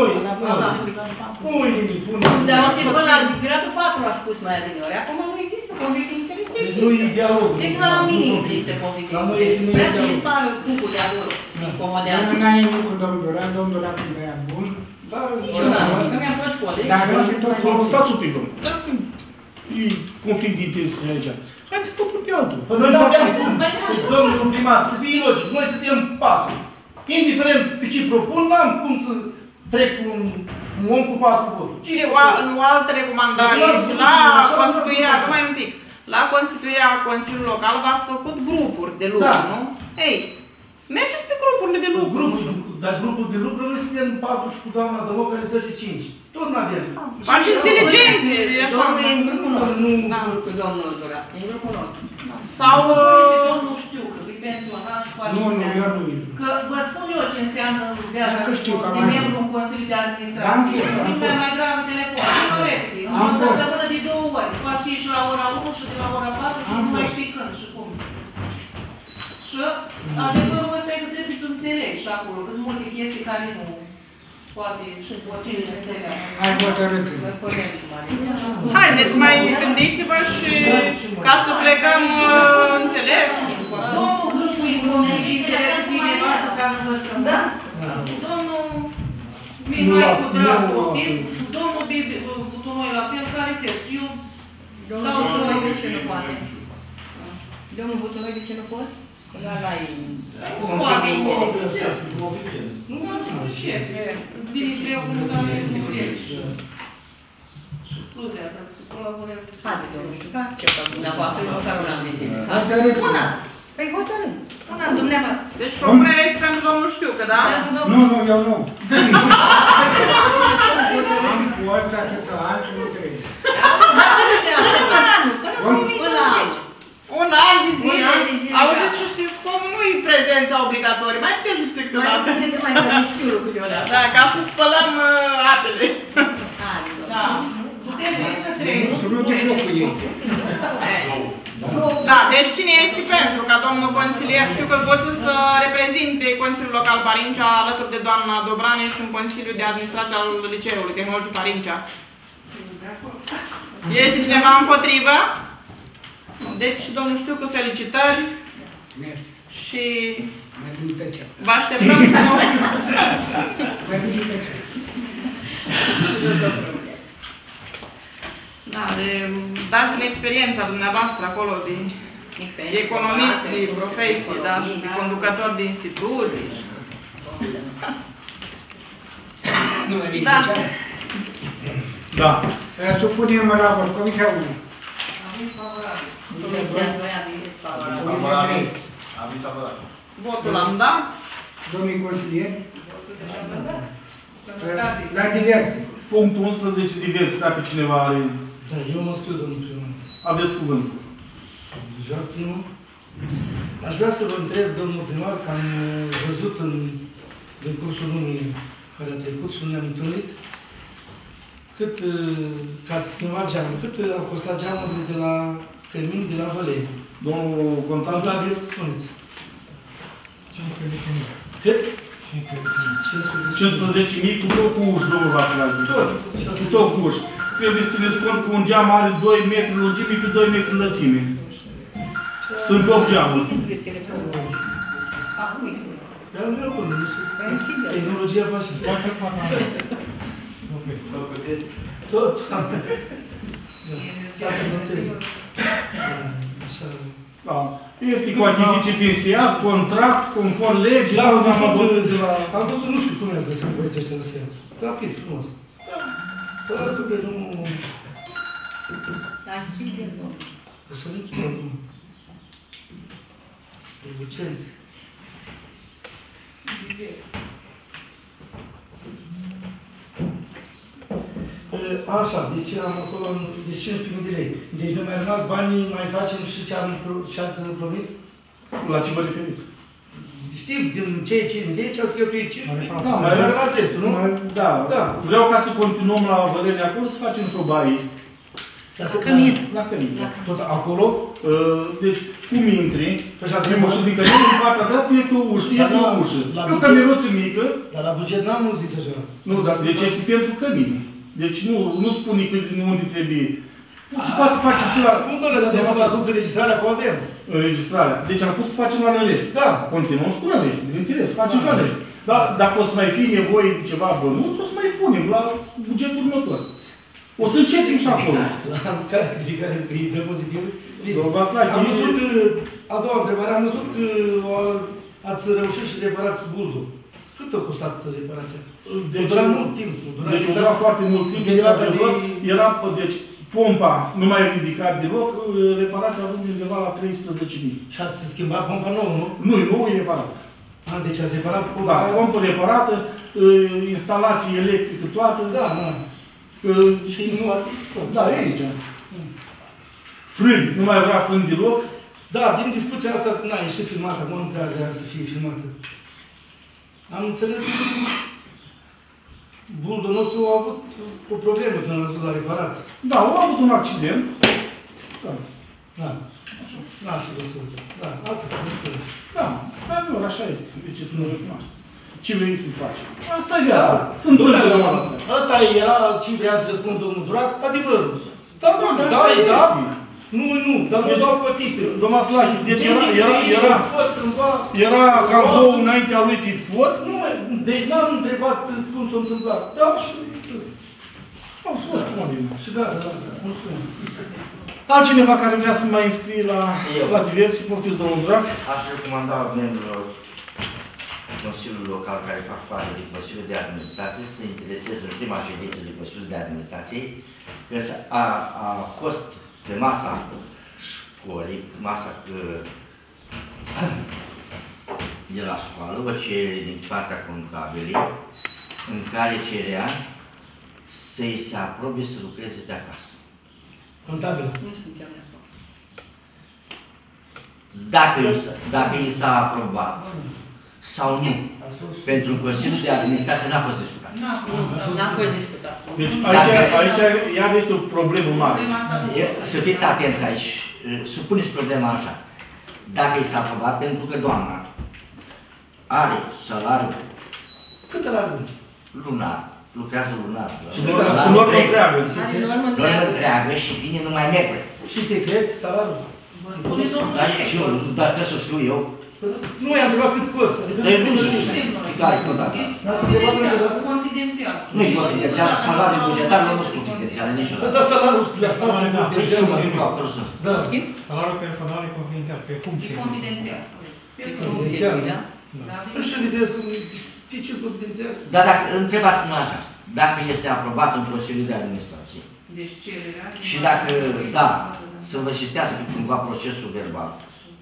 Nu-i nimic. Dar până la gradul 4 a spus mai adineori. Acum nu există conflict de interes? Nu-i dialog. Deci la mine există conflict de interes. Vrea să dispară grupul de acolo. Incomodează. Nu n-ai nimic cu domnul Duran e băiat bun. Niciodată, că mi-am fost colegi. Dar nu se tot Stați un pic, domnule. Dacă e conflict de interes aici, haideți totul pe altul. Păi noi n-aveam cum. Deci, domnul primar, să fie logic. Noi suntem 4. Indiferent pe ce propun, n-am cum să trec un om cu 4 voturi. O altă recomandare. La constituirea, numai un pic, la constituirea Consiliului Local v-ați făcut grupuri de lucru, nu? Ei, mergeți pe grupurile de lucru. Dar grupul de lucru noi suntem 4 și cu doamna Dămoc care zice 5. Tot n-avem. Faceți diligențe. Domnul e în grupul nostru. Cu domnul Durat. E în grupul nostru. Sau... Domnul știu că e pensionat și poate... Nu, eu nu. Că vă spun eu ce înseamnă viața de membru în Consiliul de Administrație. Simt mai dragă telefon. Teoretic. O săptămână de 2 ori. Poate și la ora 1 și de la ora 4 și nu mai știi când și cum. Și adevărul ăsta e că trebuie să înțelegi și acolo, că sunt multe chestii care nu poate și oricine să înțeleagă. Hai hotărât. Haideți, mai gândiți-vă și ca să plecăm înțelegi. Domnul Gâșcu e convins interes cu nevastă să învățăm. Da? Domnul Mihai cu drag poftim, domnul Butunoi la fel, care crezi? Eu Domnul Butunoi de ce nu poate? Domnul Butunoi de ce nu poți? Nu poate interes. Nu știu ce. Îți vine și greu cum care este greu. Și pludea asta, să colaborez. Haide, domnul Ștuca, ce fac dumneavoastră, eu măcar un an de zile. Una. Păi hotărâm. Un an, dumneavoastră. Deci propunerea este pentru domnul Știucă, da? Nu, eu nu. Am fost atâta ani și nu trebuie. Până aici. Un an de zile. Auziți și știți cum nu-i prezența obligatorie. Mai puteți lipsi câteodată. Mai puteți să mai dăm schiurul câteodată. Da, ca să spălăm apele. Da. Puteți să treci. Să nu te joc cu ei. Da, deci cine este pentru ca domnul consilier știu că poate să reprezinte Consiliul Local Parincea alături de doamna Dobranici în Consiliul de Administrație al Liceului Tehnologic Parincea? Este cineva împotrivă? Deci, domnul Știucă, felicitări și vă așteptăm cu noi. Da, dați-mi experiența dumneavoastră acolo de economist, de profesie, da, și de conducător de instituții. Da. Da. Supunem la vot. Comisia 1. Aviz favorabil. Comisia 2 aviz favorabil. Comisia 3. Aviz favorabil. Votul am dat. Domnii consilieri. Votul deja am dat. La diverse. Punctul 11, divers, dacă cineva are... Da, eu mă scriu, domnul primar. Aveți cuvântul. Deja primul. Aș vrea să vă întreb, domnul primar, că am văzut în cursul lumii care a trecut și nu ne-am întâlnit, cât, că ați schimbat geamul, cât au costat geamurile de la Cărmin, de la Vălei? Domnul contabil, spuneți. 15.000. Cât? 15.000 cu tot cu uși, domnul Vasilal. Cu tot cu uși. Trebuie să țineți cont că un geam are 2 metri lungime pe 2 metri înălțime. Sunt 8 geamuri. Dar nu vreau până, nu știu. Tehnologia face. Tot. Ca să notez. Da. Este cu achiziție pensiat, contract, conform legii. Da, am văzut, nu știu cum i-ați găsit băieții ăștia de seară. Rapid, frumos. Fără că nu... Achide, nu. Să nu chiar nu. Producente. Așa, deci am acolo, deci 15.000 de lei. Deci nu mai rămas banii, mai facem și ce ați promis? La ce vă referiți? Știu, din cei 50 ați cheltuit 5. Da, mai rămas restul, nu? Da. Da. Vreau ca să continuăm la Vălenia acolo, să facem și o baie. La Cămin. La Cămin. Tot acolo? Deci, cum intri, primul și din Cămin, în partea dreaptă este o ușă. Este o ușă. E o căminuță mică. Dar la buget n-am zis așa. Nu, dar deci este pentru Cămin. Deci nu spun nicăieri unde trebuie. Se poate face și la... Cum, doamne, dar să vă aduc înregistrarea cu avem? Înregistrarea. Deci am spus să facem la Nălești. Da, continuăm și cu Nălești, bineînțeles, facem la Nălești. Dar dacă o să mai fie nevoie de ceva bănuț, o să mai punem la bugetul următor. O să începem și acolo. La care e dă pozitiv? Am văzut, a doua întrebare, am văzut că ați reușit și reparați buldul. Cât a costat reparația? Deci, dura mult timp. Deci dura foarte mult timp. Deci, pompa nu mai e ridicat deloc, reparația a avut undeva la 13.000. Și ați schimbat pompa nouă, nu? Nu, nouă e reparat. Deci ați reparat pompa? Da, pompă reparată, instalație electrică toată. Da, da. Și în spate? Da, e aici. Frâni, nu mai vrea frâni deloc. Da, din discuția asta, n-a ieșit filmată, acum nu prea vrea să fie filmată. Am înțeles că buldul nostru a avut o problemă când am văzut la reparat. Da, a avut un accident. Da. Da. Da, și răsult. Da, atât. Da, dar nu, așa este. De ce să nu recunoaște? Ce vrei să faci? Asta e viața. Sunt întâmplă la asta. Asta era ce vrea să răspund domnul Durac, adevărul. Da, da, nu, dar nu dau pătită. Domnul Slachi, deci era cam două înaintea lui Tipot. Nu, deci n-am întrebat cum s-a întâmplat. Da, și... Au fost, și gata, mulțumesc. Altcineva care vrea să mai înscrie la diversi, poftiți domnul Durac? Aș recomanda membrilor Consiliului Local care fac parte din Consiliul de Administrație să se intereseze în prima ședință de Consiliul de Administrație că a fost pe masa școlii, masa de la școală, o cerere din partea contabilei în care cerea să-i se aprobe să lucreze de acasă. Contabil. Nu suntem de acord. Dacă i s-a aprobat sau nu, pentru Consiliul de Administrație n-a fost discutat. N-a fost discutat. Deci aici iar este o problemă mare. Să fiți atenți aici. Supuneți problema așa. Dacă i s-a aprobat, pentru că doamna are salariu. Cât are? Lunar. Lucrează lunar. Și normă întreagă. Normă întreagă și vine numai negre. Și secret, salariul? Dar trebuie să știu eu. Nu i-am întrebat cât costă. Nu știu. Da, e contabil. Confidențial. Nu e confidențial. Salariul bugetar nu sunt confidențiale niciodată. Dar salariul le-a stat Da. Salariul personal e confidențial, pe funcție. E confidențial. Pe funcție, da? Nu știu de ce sunt confidențial. Dar dacă întrebați mă așa, dacă este aprobat în Consiliul de Administrație deci cererea și dacă, da, să vă citească cumva procesul verbal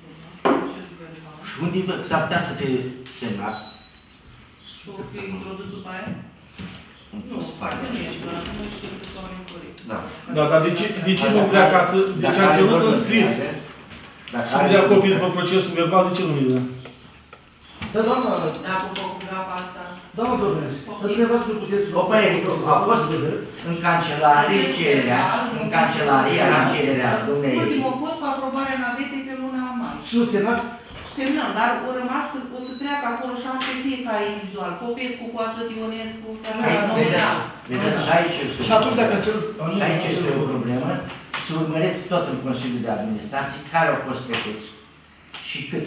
și unde s-ar putea să fie semnat și o fi introdus după aia? Nu se pare. Nu ești, dar nu știu că s-au incorect. Da, dar de ce nu vrea ca să... Deci a cerut în scris să dea copii după procesul verbal, de ce nu îi dă? Da, doamna... Dacă fotografa asta... Doamna Dornești, să trebuia să nu puteți... A fost în cancelarie cererea, în cancelarie era cererea dumnei. Ultimul a fost cu aprobarea navetei pe luna mai. Și nu semnați? Semnăm, dar o rămas că o să treacă acolo 7 fiecare individual. Popescu cu atât, Ionescu, Vedeți, și aici este și atunci dacă și aici este o problemă. Să urmăriți tot în Consiliul de Administrație care au fost trecuți și cât.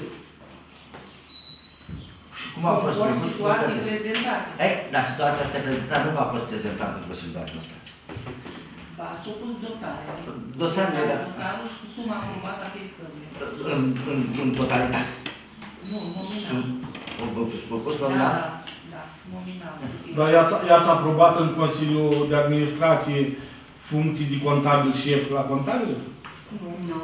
Și cum au fost trecuți. Situații prezentate. Dar situația asta prezentată nu a fost prezentată în Consiliul de Administrație. Ba, s-au pus dosare. Dosarele, da. Dosarul și cu suma aprobată a fiecăruia. În totalitate. Nu, nominal. Vă pus nominal? Da, nominal. Dar i-ați aprobat în Consiliul de Administrație funcții de contabil șef la contabil? Nu.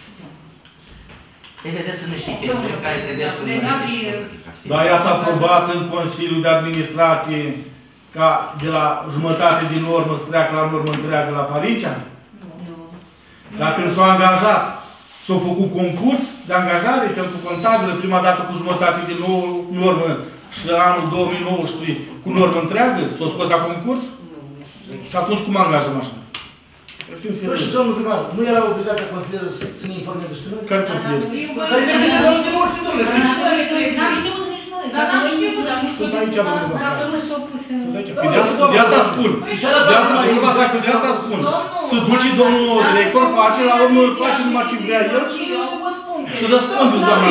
Vedeți, sunt niște chestiuni care trebuie să urmărești. Dar i-ați aprobat în Consiliul de Administrație ca de la jumătate din normă să treacă la normă întreagă la Parincea? Nu. Dacă s-au angajat, s-au făcut concurs de angajare pentru contabilă prima dată cu jumătate din normă și anul 2019 cu normă întreagă, s-au scos la concurs? Și atunci cum angajăm așa? Păi și domnul primar, nu era obligația consilieră să ne informeze și pe noi? Care consilieră? Care ne vine de noștri, domnule. N-am știut nici noi. Dar n-am știut, dar nu știu. Sunt aici, domnule. Dacă nu s-au pus în... De asta spun. De asta spun. Să duce domnul director, face, la urmă face numai ce vrea el și răspunde, doamna.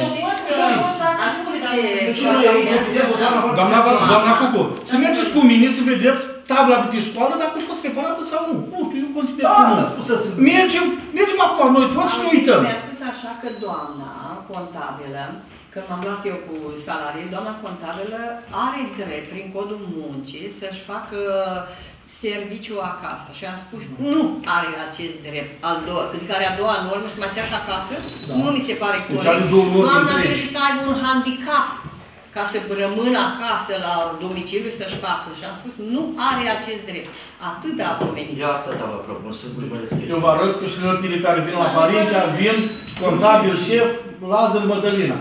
Doamna Cucu, să mergeți cu mine să vedeți tabla de pe școală dacă a fost preparată sau nu. Nu știu, eu consider că nu. Mergem acum noi toți și ne uităm. Mi-a spus așa că doamna contabilă, când m-am luat eu cu salarii, doamna contabilă are drept prin codul muncii să-și facă serviciu acasă. Și am spus, nu are acest drept al doua, zic, are a doua normă și mai se așa acasă, nu mi se pare corect. Doamna trebuie să aibă un handicap ca să rămână acasă la domiciliu să-și facă. Și am spus, nu are acest drept. Atât a pomenit. Eu atâta vă propun să urmăresc. Eu vă arăt că și lătile care vin la Parincea vin contabil șef Lazar Mădălina.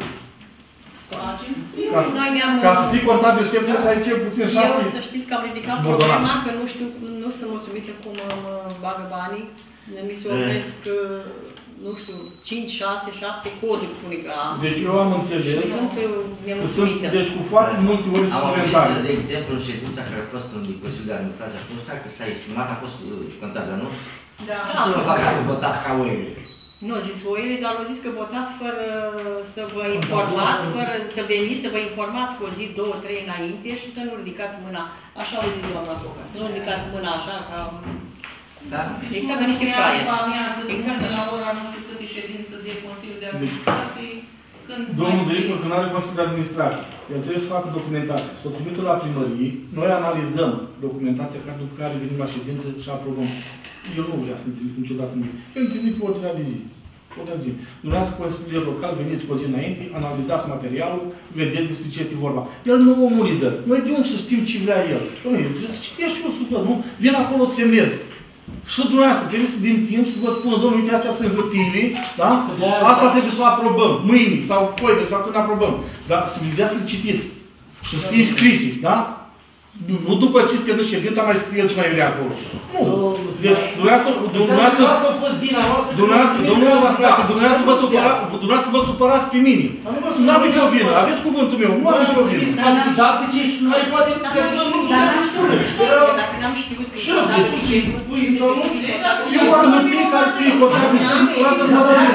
Ca să fii contabil șef trebuie să ai cel puțin 7. Eu să știți că am ridicat problema că nu știu, nu sunt mulțumită cum mă bagă banii. Mi se opresc, nu știu, 5, 6, 7 coduri, spune că am. Deci eu am înțeles. Sunt nemulțumită. Deci cu foarte multe ori suplimentare. Am de exemplu, în ședința care a fost în Consiliul de Administrație, atunci s-a exprimat, a fost contabilă, nu? Da. Nu vă fac că votați ca oile. Nu a zis oile, dar a zis că votați fără să vă informați, fără să veniți, să vă informați cu o zi, 2, 3 înainte și să nu ridicați mâna. Așa au zis doamna Coca. Să nu ridicați mâna așa ca... Da? Exact ca niște fraieri. Exact la ora nu știu câte ședință de Consiliul de Administrație. Domnul director, când are Consiliul de Administrație, el trebuie să facă documentație. Să o trimită la primărie, noi analizăm documentația după care venim la ședință și aprobăm. Eu nu vreau să-mi trimit niciodată mie. Eu îmi trimit pe ordinea de zi. Dumneavoastră, Consiliul Local, veniți cu o zi înainte, analizați materialul, vedeți despre ce este vorba. El nu o muridă. Noi de unde să știm ce vrea el? Noi trebuie să citești și eu să nu? Vin acolo, semnez. Și dumneavoastră trebuie să din timp să vă spună, domnule, uite, astea sunt hârtiile, da? Asta trebuie să o aprobăm, mâine sau poimine sau când aprobăm. Dar să vedeți să citiți și să fie scrise, da? Nu după ce este în ședința mai scrie el ce mai vrea acolo. Nu. Deci, dumneavoastră vă supărați pe mine. Nu am nicio vină. Aveți cuvântul meu. Nu am nicio vină. Care poate dacă n-am știut că eu oare nu fie care scrie contabil și nu lasă să mă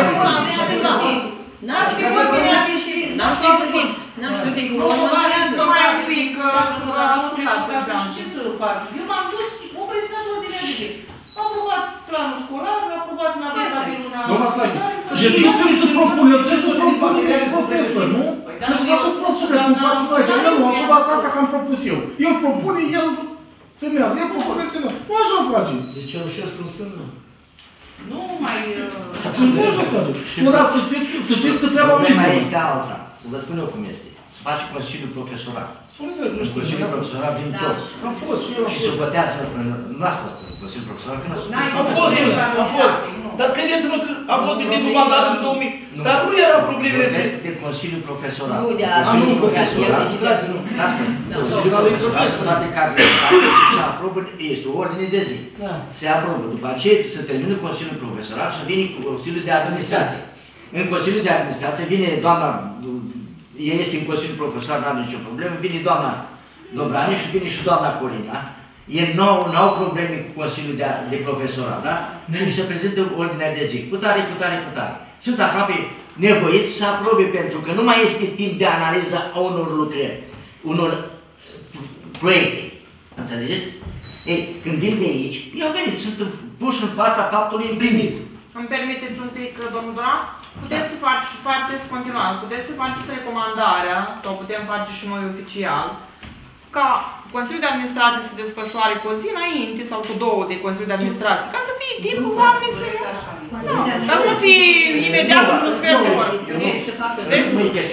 N-am știut că n-am știut. N-am știut că mai un pic să vă ascultați. Ce să fac? Eu m-am dus, o prezentat ordinea de zi. Aprobați planul școlar, aprobați naveta din luna... Doamna Slaică, el nu trebuie să propun, el trebuie să propun, el e profesor, nu? Deci să facă profesor, cum facem noi aici. El nu aprobați asta că am propus eu. El propune, el semnează, el propune, semnează. Nu așa se face. Deci eu știu cum spun, nu. Nu mai... Nu așa se face. Nu, dar să știți că treaba mea mai este alta. Să vă spun eu cum este. Să faci Consiliul Profesorat. Consiliul Profesorat din toți. Am fost și eu. Și să votează, nu ați fost în Consiliul Profesorat, când ați am fost. Dar credeți-mă că am fost de timpul mandat în 2000. Dar nu erau problemele astea. De Consiliul Profesorat. Nu, de administrație, el decide administrație. Consiliul Profesorat de care se aprobă, este o ordine de zi. Se aprobă. După aceea se termină Consiliul Profesorat și vine Consiliul de Administrație. În Consiliul de Administrație vine doamna, ea este în Consiliul Profesor, nu are nicio problemă, vine doamna Dobrani și vine și doamna Corina. Ei nu au probleme cu Consiliul de Profesorat, da? Și mi se prezintă ordinea de zi, cu tare, cu tare, cu tare. Sunt aproape nevoiți să aprobe pentru că nu mai este timp de analiză a unor lucrări, unor proiecte. Înțelegeți? Ei, când vin de aici, eu au venit, sunt puși în fața faptului împlinit. Îmi permiteți un pic, domnul Dura? Puteți să faceți continua, puteți să faceți recomandarea, sau putem face și noi oficial, ca Consiliul de Administrație să desfășoare cu o zi înainte sau cu două de Consiliul de Administrație, ca să fie timp cu oamenii să... Dar nu fie imediat într-un sfert de oră. Deci,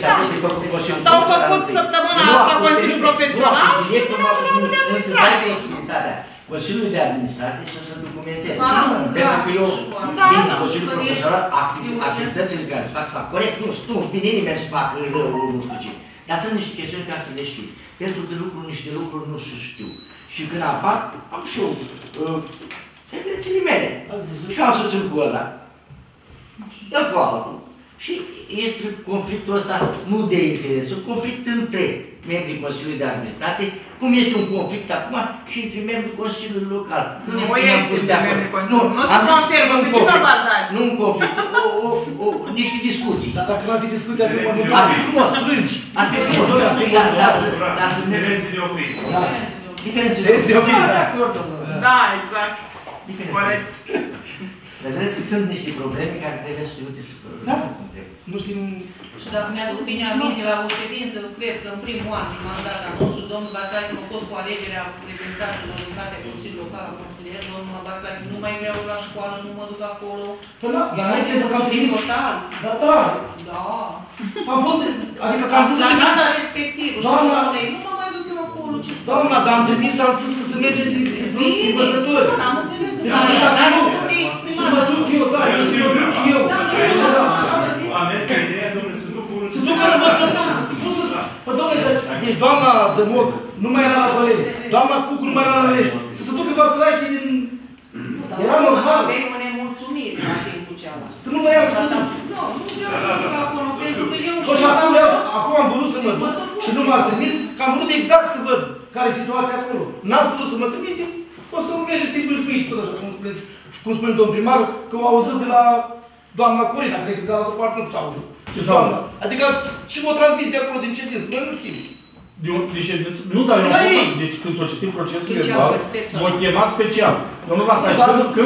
s-au făcut săptămâna asta Consiliul Profesional și Consiliul de Administrație. Consiliul de Administrație să se documenteze. Pentru că eu, din Consiliul Profesional, activitățile care se fac să fac corect, nu vine nimeni să facă nu știu ce. Dar sunt niște chestiuni ca să le știți. Pentru că niște lucruri nu se știu. Și când apar, am și eu reținii mele. Și am să țin cu ăla. El cu altul. Și este conflictul ăsta nu de interes, un conflict între membrii Consiliului de Administrație, cum este un conflict acum și între membrii Consiliului Local. Nu este între membrii Consiliului. Nu se confirmă, pe ce vă bazați? Nu un conflict, niște discuții. Dar dacă nu ar fi discuții, ar fi mănâncat. Ar fi frumos, strângi. Ar fi frumos, dar să Diferențe de opinie. Diferențe de opinie. Da, exact. Corect. Dar vedeți că sunt niște probleme care trebuie să știute să... Da. Nu știm... Și dacă mi-aduc bine aminte la o ședință, cred că în primul an din mandat al nostru, domnul Basache a fost cu alegerea reprezentanților în partea Consiliului Local al Consilier, domnul Basache, nu mai vreau la școală, nu mă duc acolo. Păi da, dar noi pentru că am trimis... total. Da, da. Da. Am fost... Adică că am zis... La data respectivă. Doamna... Nu mă mai duc eu acolo, ce... Doamna, dar am trimis, am spus că se merge din învățători. Am înțeles, dar nu te exprima. Să mă duc eu, da, eu să mă duc eu. America, ideea, domnule, să duc unul... Să ducă în învățători. Păi, domnule, deci doamna Dămoc nu mai era la Văleni. Doamna Cucu nu mai era la Lești. Să se ducă Vasalache din... Era normal. Aveai o nemulțumire la timpul cealaltă. Că nu voiam să duc. Nu, nu vreau să duc acolo, pentru că eu... Și acum am vrut să mă duc și nu m-ați trimis, că am vrut exact să văd care e situația acolo. N-ați putut să mă trimiteți, o să mă mergeți timpul șuit, tot așa, cum spune domnul primar, că au auzit de la doamna Corina, cred că de la altă parte nu s-au auzit. Adică și m-au transmis de acolo din ședință, noi nu știm. De ședință? Nu, dar eu am deci când s-o citim procesul verbal, m-au chemat special. Domnul Vasalache,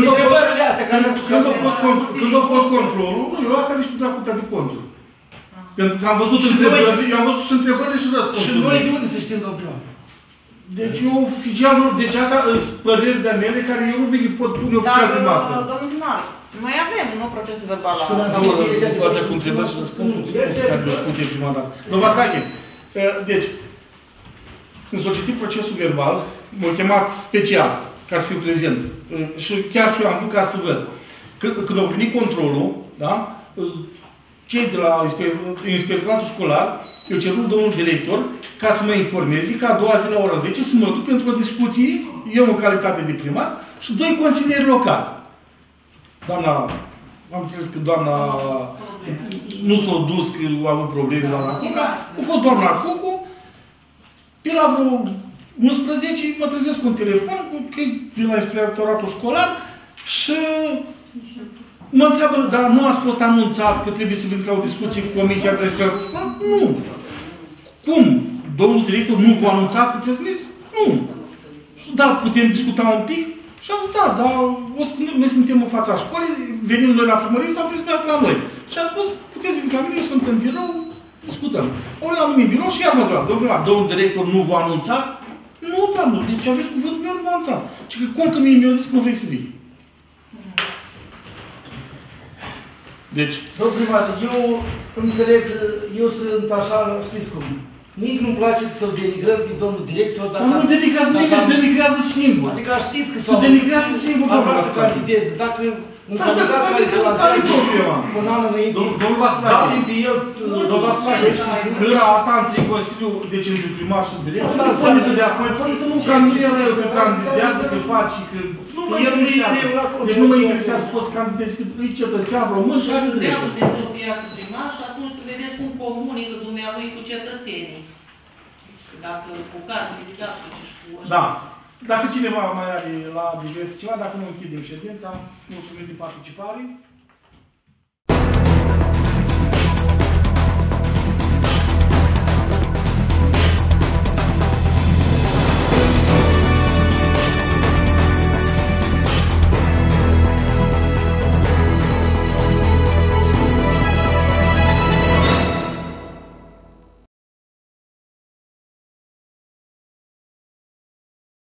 când a fost controlul, eu asta nu știu treacută de control. Pentru că am văzut întrebările, eu am văzut și întrebările și răspunsurile. Și noi de unde să știm, domnul primar? Deci eu oficial nu, deci asta sunt păreri de-a mele care eu nu vi le pot pune oficial pe masă. Dar, domnul primar, noi avem, nu, procesul verbal la... Poate cu întrebări și răspunsuri, care le spune prima dată. Domnul Vasalache, deci, când s-a citit procesul verbal, m-au chemat special, ca să fiu prezent. Și chiar și eu am vrut ca să văd. Când au venit controlul, da? Cei de la inspectoratul școlar, eu cerut domnul director ca să mă informeze că a doua zi la ora 10 să mă duc pentru o discuție, eu în calitate de primar și doi consilieri locali. Doamna, am înțeles că doamna nu s-a dus, că a avut probleme la Cuca, a fost doamna Cucu, pe la vreo 11 mă trezesc cu un telefon, că e de la inspectoratul școlar și mă întreabă, dar nu ați fost anunțat că trebuie să veniți la o discuție cu Comisia de Inspectorat? Nu. Cum? Domnul director nu v-a anunțat că trebuie să veniți? Nu. Da, putem discuta un pic? Și am zis, da, dar noi suntem în fața școlii, venim noi la primărie sau vreți la noi? Și am spus, puteți veni la mine, eu sunt în birou, discutăm. Ori l-am numit în birou și iar mă întreabă, domnul director nu v-a anunțat? Nu, doamnă, deci aveți cuvântul meu, nu v-a anunțat. Și că cum că mie mi-a zis că nu vrei să vii? Deci... Domnul primar, eu înțeleg că eu sunt așa, știți cum, nici nu-mi place să-l denigrăm pe domnul director, dar... Nu denigrează nimic, se denigrează singur. Adică știți că se denigrează singur, ar vrea să candideze. Dacă un candidat care se lansează un an înainte, domnul Vasalache, domnul Vasalache, hâra asta între Consiliul, deci între primar și director, nu poate de apoi, poate că nu candidează, că candidează, că faci, că... Nu mă interesează. Deci nu mă interesează, poți să candidezi, că e cetățean român și are dreptul. Dumnezeu să iasă primar și atunci să vedeți cum comunică dumnealui cu cetățenii. Dacă cu care vizitat cu ce știu. Da. Dacă cineva mai are la divers ceva, dacă nu închidem ședința, mulțumim de participare.